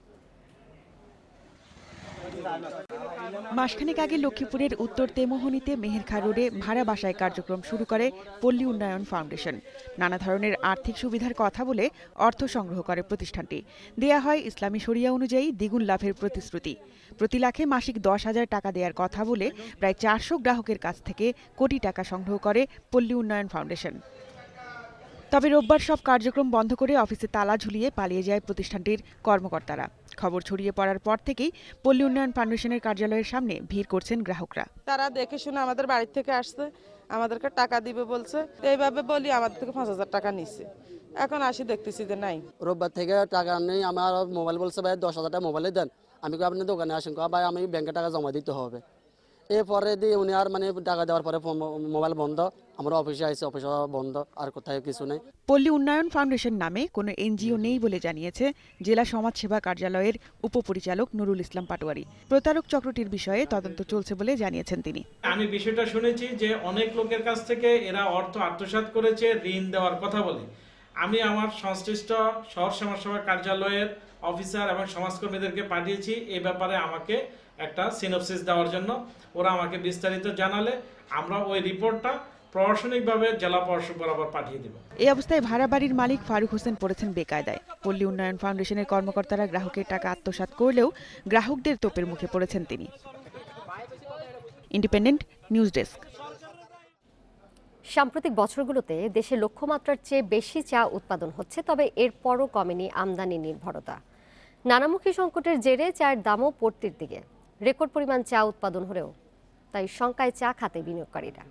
মাসখানেক আগে লক্ষ্মীপুরের উত্তর তেমোহনীতে মেহেরখা রোডে ভাড়া বাসায় কার্যক্রম শুরু করে পল্লী উন্নয়ন ফাউন্ডেশন। নানা ধরনের আর্থিক সুবিধার কথা বলে অর্থ সংগ্রহ করে প্রতিষ্ঠানটি। দেয়া হয় ইসলামী শরিয়া অনুযায়ী দ্বিগুণ লাভের প্রতিশ্রুতি। প্রতি লাখে মাসিক 10,000 টাকা দেওয়ার কথা বলে প্রায় 400 গ্রাহকের কাছ থেকে কোটি টাকা সংগ্রহ করে পল্লী উন্নয়ন ফাউন্ডেশন। তবে রোববার সব কার্যক্রম বন্ধ করে অফিসে তালা ঝুলিয়ে পালিয়ে যায় প্রতিষ্ঠানটির কর্মকর্তারা। খবর ছড়িয়ে পড়ার পর থেকেই পল্লী উন্নয়ন ফাউন্ডেশনের কার্যালয়ের সামনে ভিড় করছেন গ্রাহকরা। তারা দেখে শুনে আমাদের বাড়ি থেকে আসছে, আমাদেরকে টাকা দিবে বলছে, এইভাবে বলি আমাদের থেকে 5,000 টাকা নিচ্ছে। এখন আসি দেখতেছি যে নাই। রোববার থেকে টাকা নেই, আমার মোবাইল বলছে ভাই 10,000 টাকা মোবাইলে দেন। আমি আপনার দোকানে আসেন, ভাই আমি ব্যাংকে টাকা জমা দিতে হবে। এরপরে দিয়ে উনি আর টাকা দেওয়ার পরে মোবাইল বন্ধ, আমরা অফিসে আইসি, অফিস বন্ধ, আর কোথায় কিছু নেই। পল্লী উন্নয়ন ফাউন্ডেশন নামে কোনো এনজিও নেই বলে জানিয়েছে জেলা সমাজসেবা কার্যালয়ের উপপরিচালক নুরুল ইসলাম পাটোয়ারি। প্রতারক চক্রটির বিষয়ে তদন্ত চলছে বলে জানিয়েছেন তিনি। আমি বিষয়টা শুনেছি যে অনেক লোকের কাছ থেকে এরা অর্থ আত্মসাৎ করেছে ঋণ দেওয়ার কথা বলে। আমি আমার সংশ্লিষ্ট শহর সমাজসেবা কার্যালয়ের অফিসার এবং সমাজকর্মীদেরকে পাঠিয়েছি এই ব্যাপারে আমাকে একটা সিনপসিস দেওয়ার জন্য। ওরা আমাকে বিস্তারিত জানালে আমরা ওই রিপোর্টটা প্রশাসনিকভাবে জেলা পরিষদ বরাবর পাঠিয়ে দেব। এই অবস্থায় ভাড়া বাড়ির মালিক ফারুক হোসেন পড়েছেন বেকায়দায়। পল্লী উন্নয়ন ফাউন্ডেশনের কর্মকর্তারা গ্রাহকের টাকা আত্মসাৎ করলেও গ্রাহকদের তোপের মুখে পড়েছেন তিনি। Independent News desk. সাম্প্রতিক বছরগুলোতে দেশে লক্ষ্যমাত্রার চেয়ে বেশি চা উৎপাদন হচ্ছে, তবে এরপরও কমেনি আমদানি নির্ভরতা। নানামুখী সংকটের জেরে চায়ের দামও পড়তির দিকে। রেকর্ড পরিমাণ চা উৎপাদন হলেও তাই শঙ্কায় চা খাতে বিনিয়োগকারীরা।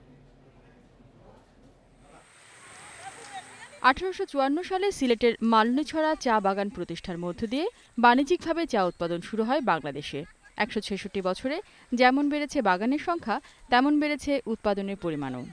1854 সালে সিলেটের মালনীছড়া চা বাগান প্রতিষ্ঠার মধ্য দিয়ে বাণিজ্যিকভাবে চা উৎপাদন শুরু হয় বাংলাদেশে। 166 বছরে যেমন বেড়েছে বাগানের সংখ্যা, তেমন বেড়েছে উৎপাদনের পরিমাণও।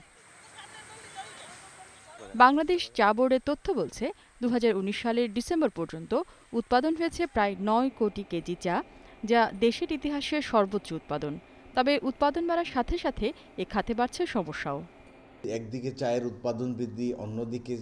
বাংলাদেশ চা বোর্ডের তথ্য বলছে 2019 সালের ডিসেম্বর পর্যন্ত উৎপাদন হয়েছে প্রায় 9 কোটি কেজি চা, যা দেশের ইতিহাসে সর্বোচ্চ উৎপাদন। তবে উৎপাদন বাড়ার সাথে সাথে এ খাতে বাড়ছে সমস্যাও। একদিকে চায়ের উৎপাদন বৃদ্ধি, অন্যদিকে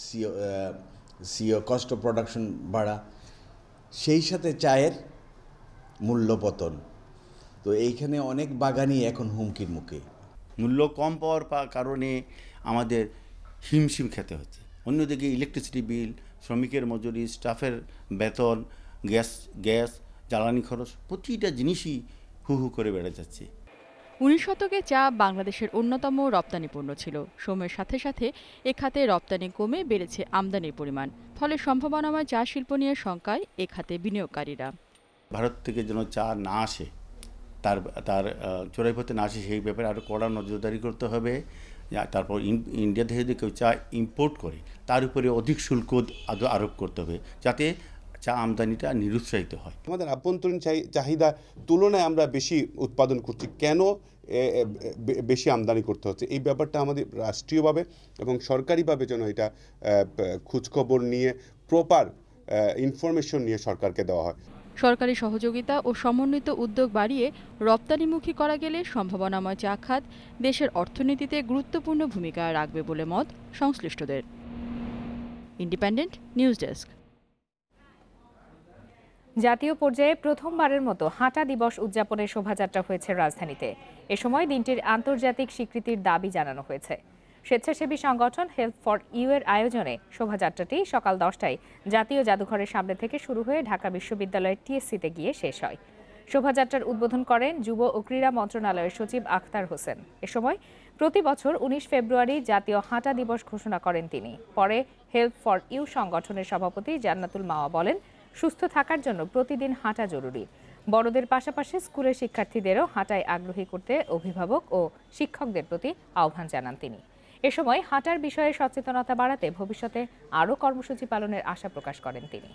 কস্ট অফ প্রোডাকশন বাড়া, সেই সাথে চায়ের মূল্য পতন। তো এইখানে অনেক বাগানই এখন হুমকির মুখে। মূল্য কম পাওয়ার কারণে আমাদের হিমশিম খেতে হচ্ছে। অন্যদিকে ইলেকট্রিসিটি বিল, শ্রমিকের মজুরি, স্টাফের বেতন, গ্যাস জ্বালানি খরচ প্রতিটা জিনিসই হু হু করে বেড়ে যাচ্ছে। 19 শতকে চা বাংলাদেশের অন্যতম রপ্তানি পণ্য ছিল। সময়ের সাথে সাথে এ খাতে রপ্তানি কমে বেড়েছে আমদানির পরিমাণ। ফলে সম্ভাবনাময় চা শিল্প নিয়ে শঙ্কায় এ খাতে বিনিয়োগকারীরা। ভারত থেকে যেন চা না আসে, তার চোরাই পথে না আসে, সেই ব্যাপারে আরও কড়া নজরদারি করতে হবে। তারপর ইন্ডিয়া থেকে যদি কেউ চা ইম্পোর্ট করে তার উপরে অধিক শুল্ক আরোপ করতে হবে, যাতে চা আমদানিটা নিরুৎসাহিত হয়। আমাদের আভ্যন্তরীণ চাহিদা তুলনায় আমরা বেশি উৎপাদন করছি, কেন বেশি আমদানি করতে হচ্ছে, এই ব্যাপারটা আমাদের রাষ্ট্রীয়ভাবে এবং সরকারিভাবে যেন এটা খোঁজখবর নিয়ে প্রপার ইনফরমেশন নিয়ে সরকারকে দেওয়া হয়। সরকারি সহযোগিতা ও সমন্বিত উদ্যোগ বাড়িয়ে রপ্তানিমুখী করা গেলে সম্ভাবনাময় চা খাত দেশের অর্থনীতিতে গুরুত্বপূর্ণ ভূমিকা রাখবে বলে মত সংশ্লিষ্টদের। Independent News desk. জাতীয় পর্যায়ে প্রথমবারের মতো হাঁটা দিবস উদযাপনের শোভাযাত্রা হয়েছে রাজধানীতে। এ সময় দিনটির আন্তর্জাতিক স্বীকৃতির দাবি জানানো হয়েছে। স্বেচ্ছাসেবী সংগঠন হেল্প ফর ইউ এর আয়োজনে শোভাযাত্রাটি সকাল 10টায় জাতীয় জাদুঘরের সামনে থেকে শুরু হয়ে ঢাকা বিশ্ববিদ্যালয়ের টিএসসিতে গিয়ে শেষ হয়। শোভাযাত্রার উদ্বোধন করেন যুব ও ক্রীড়া মন্ত্রণালয়ের সচিব আখতার হোসেন। এ সময় প্রতি বছর 19 ফেব্রুয়ারি জাতীয় হাঁটা দিবস ঘোষণা করেন তিনি। পরে হেল্প ফর ইউ সংগঠনের সভাপতি জান্নাতুল মাওয়া বলেন, সুস্থ থাকার জন্য প্রতিদিন হাঁটা জরুরি। বড়দের পাশাপাশি স্কুলের শিক্ষার্থীদেরও হাঁটায় আগ্রহী করতে অভিভাবক ও শিক্ষকদের প্রতি আহ্বান জানান তিনি। এ সময় হাঁটার বিষয়ে সচেতনতা বাড়াতে ভবিষ্যতে আরও কর্মসূচি পালনের আশা প্রকাশ করেন তিনি।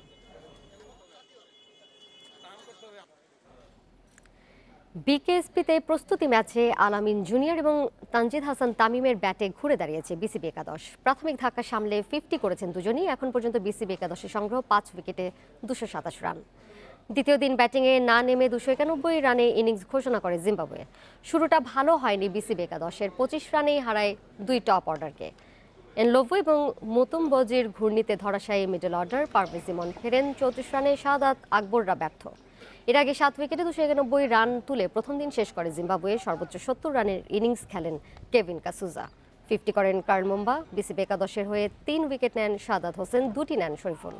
বিকেএসপিতে প্রস্তুতি ম্যাচে আলামিন জুনিয়র এবং তানজিদ হাসান তামিমের ব্যাটে ঘুরে দাঁড়িয়েছে বিসিবি একাদশ। প্রাথমিক ধাক্কা সামলে 50 করেছেন দুজনই। এখন পর্যন্ত বিসিবি একাদশের সংগ্রহ 5 উইকেটে 227 রান। দ্বিতীয় দিন ব্যাটিংয়ে না নেমে 291 রানে ইনিংস ঘোষণা করে জিম্বাবুয়ে। শুরুটা ভালো হয়নি বিসিবি একাদশের। 25 রানেই হারায় 2 টপ অর্ডারকে। এনলোভো এবং মুতুম্বজির ঘূর্ণিতে ধরাশায়ী মিডল অর্ডার। পারভেজ ইমন ফেরেন 34 রানে, শাহাদাত আকবররা ব্যর্থ। এর আগে 7 উইকেটে 291 রান তুলে প্রথম দিন শেষ করে জিম্বাবুয়ে। সর্বোচ্চ 70 রানের ইনিংস খেলেন কেভিন কাসুজা। 50 করেন কার্ল মুম্বা। বিসিবি একাদশের হয়ে 3 উইকেট নেন শাহাদাত হোসেন, 2টি নেন শরীফুল।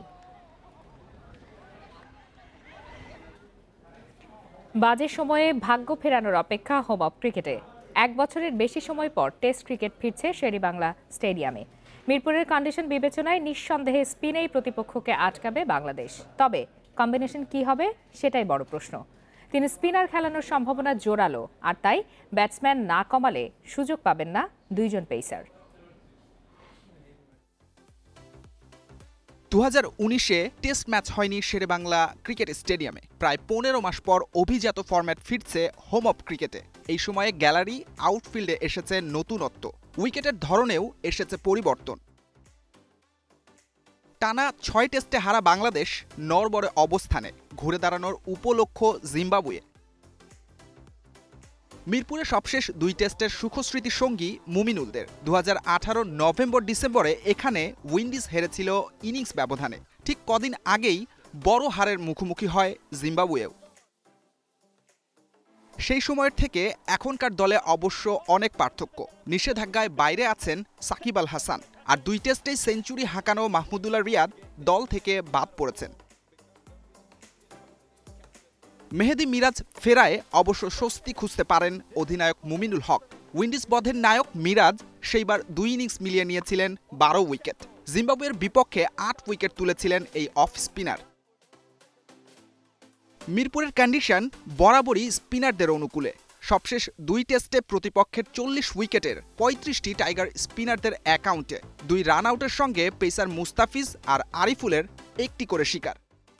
বাজে সময়ে ভাগ্য ফেরানোর অপেক্ষা হোম অফ ক্রিকেটে। 1 বছরের বেশি সময় পর টেস্ট ক্রিকেট ফিরছে শেরেবাংলা স্টেডিয়ামে। মিরপুরের কন্ডিশন বিবেচনায় নিঃসন্দেহে স্পিনেই প্রতিপক্ষকে আটকাবে বাংলাদেশ। তবে কম্বিনেশন কি হবে সেটাই বড় প্রশ্ন। তিনি স্পিনার খেলানোর সম্ভাবনা জোরালো, আর তাই ব্যাটসম্যান না কমালে সুযোগ পাবেন না 2 জন পেসার। 2019-এ টেস্ট ম্যাচ হয়নি শেরেবাংলা ক্রিকেট স্টেডিয়ামে। প্রায় 15 মাস পর অভিজাত ফরম্যাট ফিরছে হোম অফ ক্রিকেটে। এই সময়ে গ্যালারি, আউটফিল্ডে এসেছে নতুনত্ব, উইকেটের ধরনেও এসেছে পরিবর্তন। টানা 6 টেস্টে হারা বাংলাদেশ নড়বড়ে অবস্থানে, ঘুরে দাঁড়ানোর উপলক্ষ জিম্বাবুয়ে। মিরপুরে সবশেষ 2 টেস্টের সুখস্মৃতি সঙ্গী মুমিনুলদের। 2018 নভেম্বর-ডিসেম্বরে এখানে উইন্ডিজ হেরেছিল ইনিংস ব্যবধানে। ঠিক কদিন আগেই বড় হারের মুখোমুখি হয় জিম্বাবুয়েও। সেই সময়ের থেকে এখনকার দলে অবশ্য অনেক পার্থক্য। নিষেধাজ্ঞায় বাইরে আছেন সাকিব আল হাসান, আর 2 টেস্টেই সেঞ্চুরি হাঁকানো মাহমুদুল্লাহ রিয়াদ দল থেকে বাদ পড়েছেন। মেহেদী মিরাজ ফেরায় অবশ্য স্বস্তি খুঁজতে পারেন অধিনায়ক মুমিনুল হক। উইন্ডিজ বধের নায়ক মিরাজ সেইবার 2 ইনিংস মিলিয়ে নিয়েছিলেন 12 উইকেট। জিম্বাবুয়ের বিপক্ষে 8 উইকেট তুলেছিলেন এই অফ স্পিনার। মিরপুরের কন্ডিশন বরাবরই স্পিনারদের অনুকূলে। সবশেষ 2 টেস্টে প্রতিপক্ষের 40 উইকেটের 35টি টাইগার স্পিনারদের অ্যাকাউন্টে। 2 রান আউটের সঙ্গে পেসার মুস্তাফিজ আর আরিফুলের 1টি করে শিকার।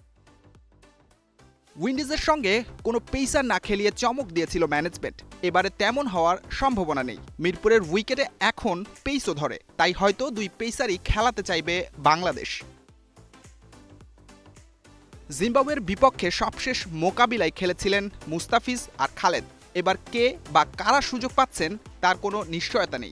উইন্ডিজের সঙ্গে কোনো পেসার না খেলিয়ে চমক দিয়েছিল ম্যানেজমেন্ট। এবারে তেমন হওয়ার সম্ভাবনা নেই। মিরপুরের উইকেটে এখন পেসও ধরে, তাই হয়তো 2 পেসারই খেলাতে চাইবে বাংলাদেশ। জিম্বাবুয়ের বিপক্ষে সবশেষ মোকাবিলায় খেলেছিলেন মুস্তাফিজ আর খালেদ। এবার কে বা কারা সুযোগ পাচ্ছেন তার কোনো নিশ্চয়তা নেই।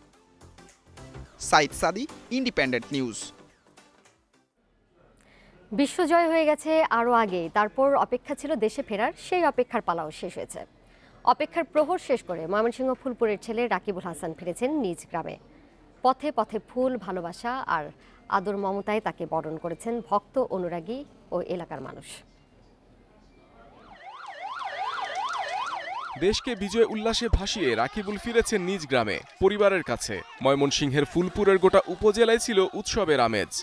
সাইদ সাদি, ইন্ডিপেন্ডেন্ট নিউজ। বিশ্বজয় হয়ে গেছে আরও আগে, তারপর অপেক্ষা ছিল দেশে ফেরার, সেই অপেক্ষার পালাও শেষ হয়েছে। অপেক্ষার প্রহর শেষ করে ময়মনসিংহ ফুলপুরের ছেলে রাকিবুল হাসান ফিরেছেন নিজ গ্রামে। পথে পথে ফুল, ভালোবাসা আর আদর মমতায় তাকে বরণ করেছেন ভক্ত, অনুরাগী ও এলাকার মানুষ। দেশকে বিজয় উল্লাসে ভাসিয়ে রাকিবুল ফিরেছেন নিজ গ্রামে, পরিবারের কাছে। ময়মনসিংহের ফুলপুরের গোটা উপজেলায় ছিল উৎসবের আমেজ।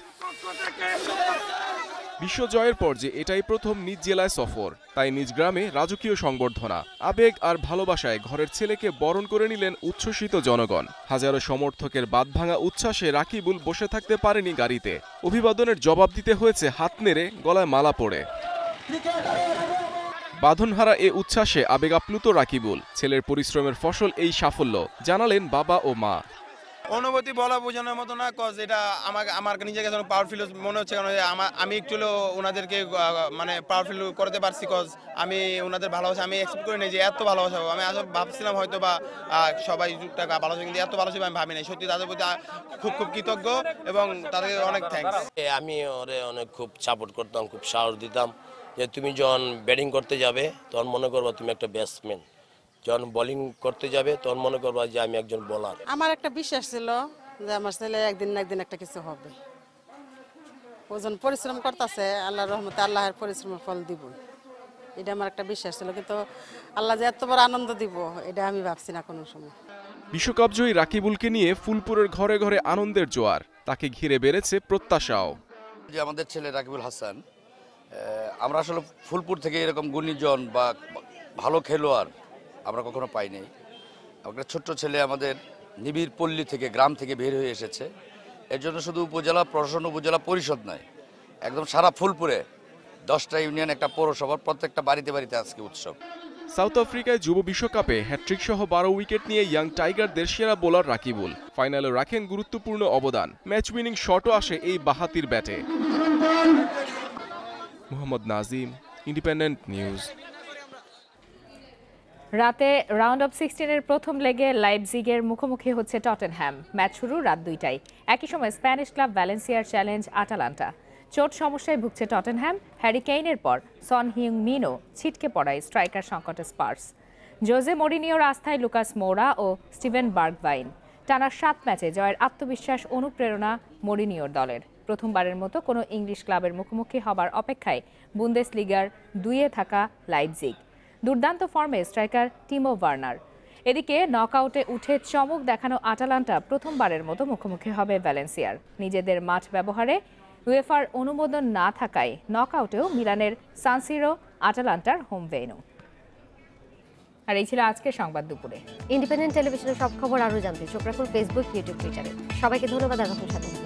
বিশ্বজয়ের পর যে এটাই প্রথম নিজ জেলায় সফর, তাই নিজ গ্রামে রাজকীয় সংবর্ধনা। আবেগ আর ভালোবাসায় ঘরের ছেলেকে বরণ করে নিলেন উচ্ছ্বসিত জনগণ। হাজারো সমর্থকের বাঁধভাঙা উচ্ছ্বাসে রাকিবুল বসে থাকতে পারেনি গাড়িতে। অভিবাদনের জবাব দিতে হয়েছে হাত নেড়ে, গলায় মালা পরে। বাঁধনহারা এ উচ্ছ্বাসে আবেগ আপ্লুত রাকিবুল। ছেলের পরিশ্রমের ফসল এই সাফল্য, জানালেন বাবা ও মা। অনুভূতি বলা বোঝানোর মতো না, কজ এটা আমার নিজেকে পাওয়ারফুল মনে হচ্ছে, কারণ আমি একটু ওনাদেরকে মানে পাওয়ারফুল করতে পারছি, কজ আমি ওনাদের ভালোবাসা আমি এক্সপেক্ট করি নাই যে এত ভালোবাসা হবে। আমি আসলে ভাবছিলাম হয়তো বা সবাই টাকা ভালোবাসা, কিন্তু এত ভালোবাসা আমি ভাবি নাই। সত্যি তাদের প্রতি খুব কৃতজ্ঞ এবং তাদেরকে অনেক থ্যাঙ্কস। আমি ওরে অনেক খুব সাপোর্ট করতাম, খুব সাহস দিতাম যে তুমি যখন ব্যাটিং করতে যাবে তখন মনে করবা তুমি একটা ব্যাটসম্যান, যখন বোলিং করতে যাবে তখন মনে করবা যে আমি একজন বোলার। আমার একটা বিশ্বাস ছিল যে আমার ছেলে একদিন না একদিন একটা কিছু হবে। ওজন পরিশ্রম করতেছে, আল্লাহর রহমতে আল্লাহর পরিশ্রমের ফল দিব, এটা আমার একটা বিশ্বাস ছিল। কিন্তু আল্লাহ যে এত বড় আনন্দ দিব এটা আমি ভাবছি না কোনো সময়। বিশ্বকাপজয়ী রাকিবুলকে নিয়ে ফুলপুরের ঘরে ঘরে আনন্দের জোয়ার। তাকে ঘিরে বেড়েছে প্রত্যাশাও। যে আমাদের ছেলে রাকিবুল হাসান, আমরা আসলে ফুলপুর থেকে এরকম গুণীজন বা ভালো খেলোয়াড় আমরা কখনো পাই নাই। একটা ছোট্ট ছেলে আমাদের নিবিড় পল্লী থেকে, গ্রাম থেকে বের হয়ে এসেছে। এর জন্য শুধু উপজেলা প্রশাসন, উপজেলা পরিষদ নয়, একদম সারা ফুলপুরে 10টা ইউনিয়ন, একটা পৌরসভার প্রত্যেকটা বাড়িতে বাড়িতে আজকে উৎসব। সাউথ আফ্রিকায় যুব বিশ্বকাপে হ্যাট্রিক সহ 12 উইকেট নিয়ে ইয়াং টাইগারদের সেরা বোলার রাকিবুল। ফাইনালে রাখেন গুরুত্বপূর্ণ অবদান। ম্যাচ উইনিং শটও আসে এই বাহাতির ব্যাটে। Mohammad Nazim, Independent News. রাতে রাউন্ড অফ 16-এর প্রথম লেগে লাইপজিগের মুখোমুখি হচ্ছে টটেনহ্যাম। ম্যাচ শুরু রাত 2টায়। একই সময় স্প্যানিশ ক্লাব ভ্যালেন্সিয়ার চ্যালেঞ্জ আটালান্টা। চোট সমস্যায় ভুগছে টটেনহ্যাম। হ্যারি কেইনের পর সন হিউং-মিনও ছিটকে পড়ায় স্ট্রাইকার সংকটে স্পার্স। জোজে মরিনিওর আস্থায় লুকাস মোরা ও স্টিভেন বার্গভাইন। টানা 7 ম্যাচে জয়ের আত্মবিশ্বাস, অনুপ্রেরণা মরিনিওর দলের। প্রথমবারের মতো কোনো ইংলিশ ক্লাবের মুখোমুখি হবার অপেক্ষায় বুন্দেসলিগার 2-এ থাকা লাইপজিগ। দুর্দান্ত ফর্মে স্ট্রাইকার টিমো ভার্নার। এদিকে নকআউটে উঠে চমক দেখানো আটালান্টা প্রথমবারের মতো মুখোমুখি হবে ভ্যালেন্সিয়ার। নিজেদের মাঠ ব্যবহারে উয়েফার অনুমোদন না থাকায় নকআউটেও মিলানের সান সিরো আটালান্টার হোম ভেন্যু। আর এই ছিল আজকের সংবাদ দুপুরে। ইন্ডিপেন্ডেন্ট টেলিভিশনের সব খবর আরও জানতে চোখ রাখুন ফেসবুক, ইউটিউব, টুইটারে। সবাইকে ধন্যবাদ। আর সাথে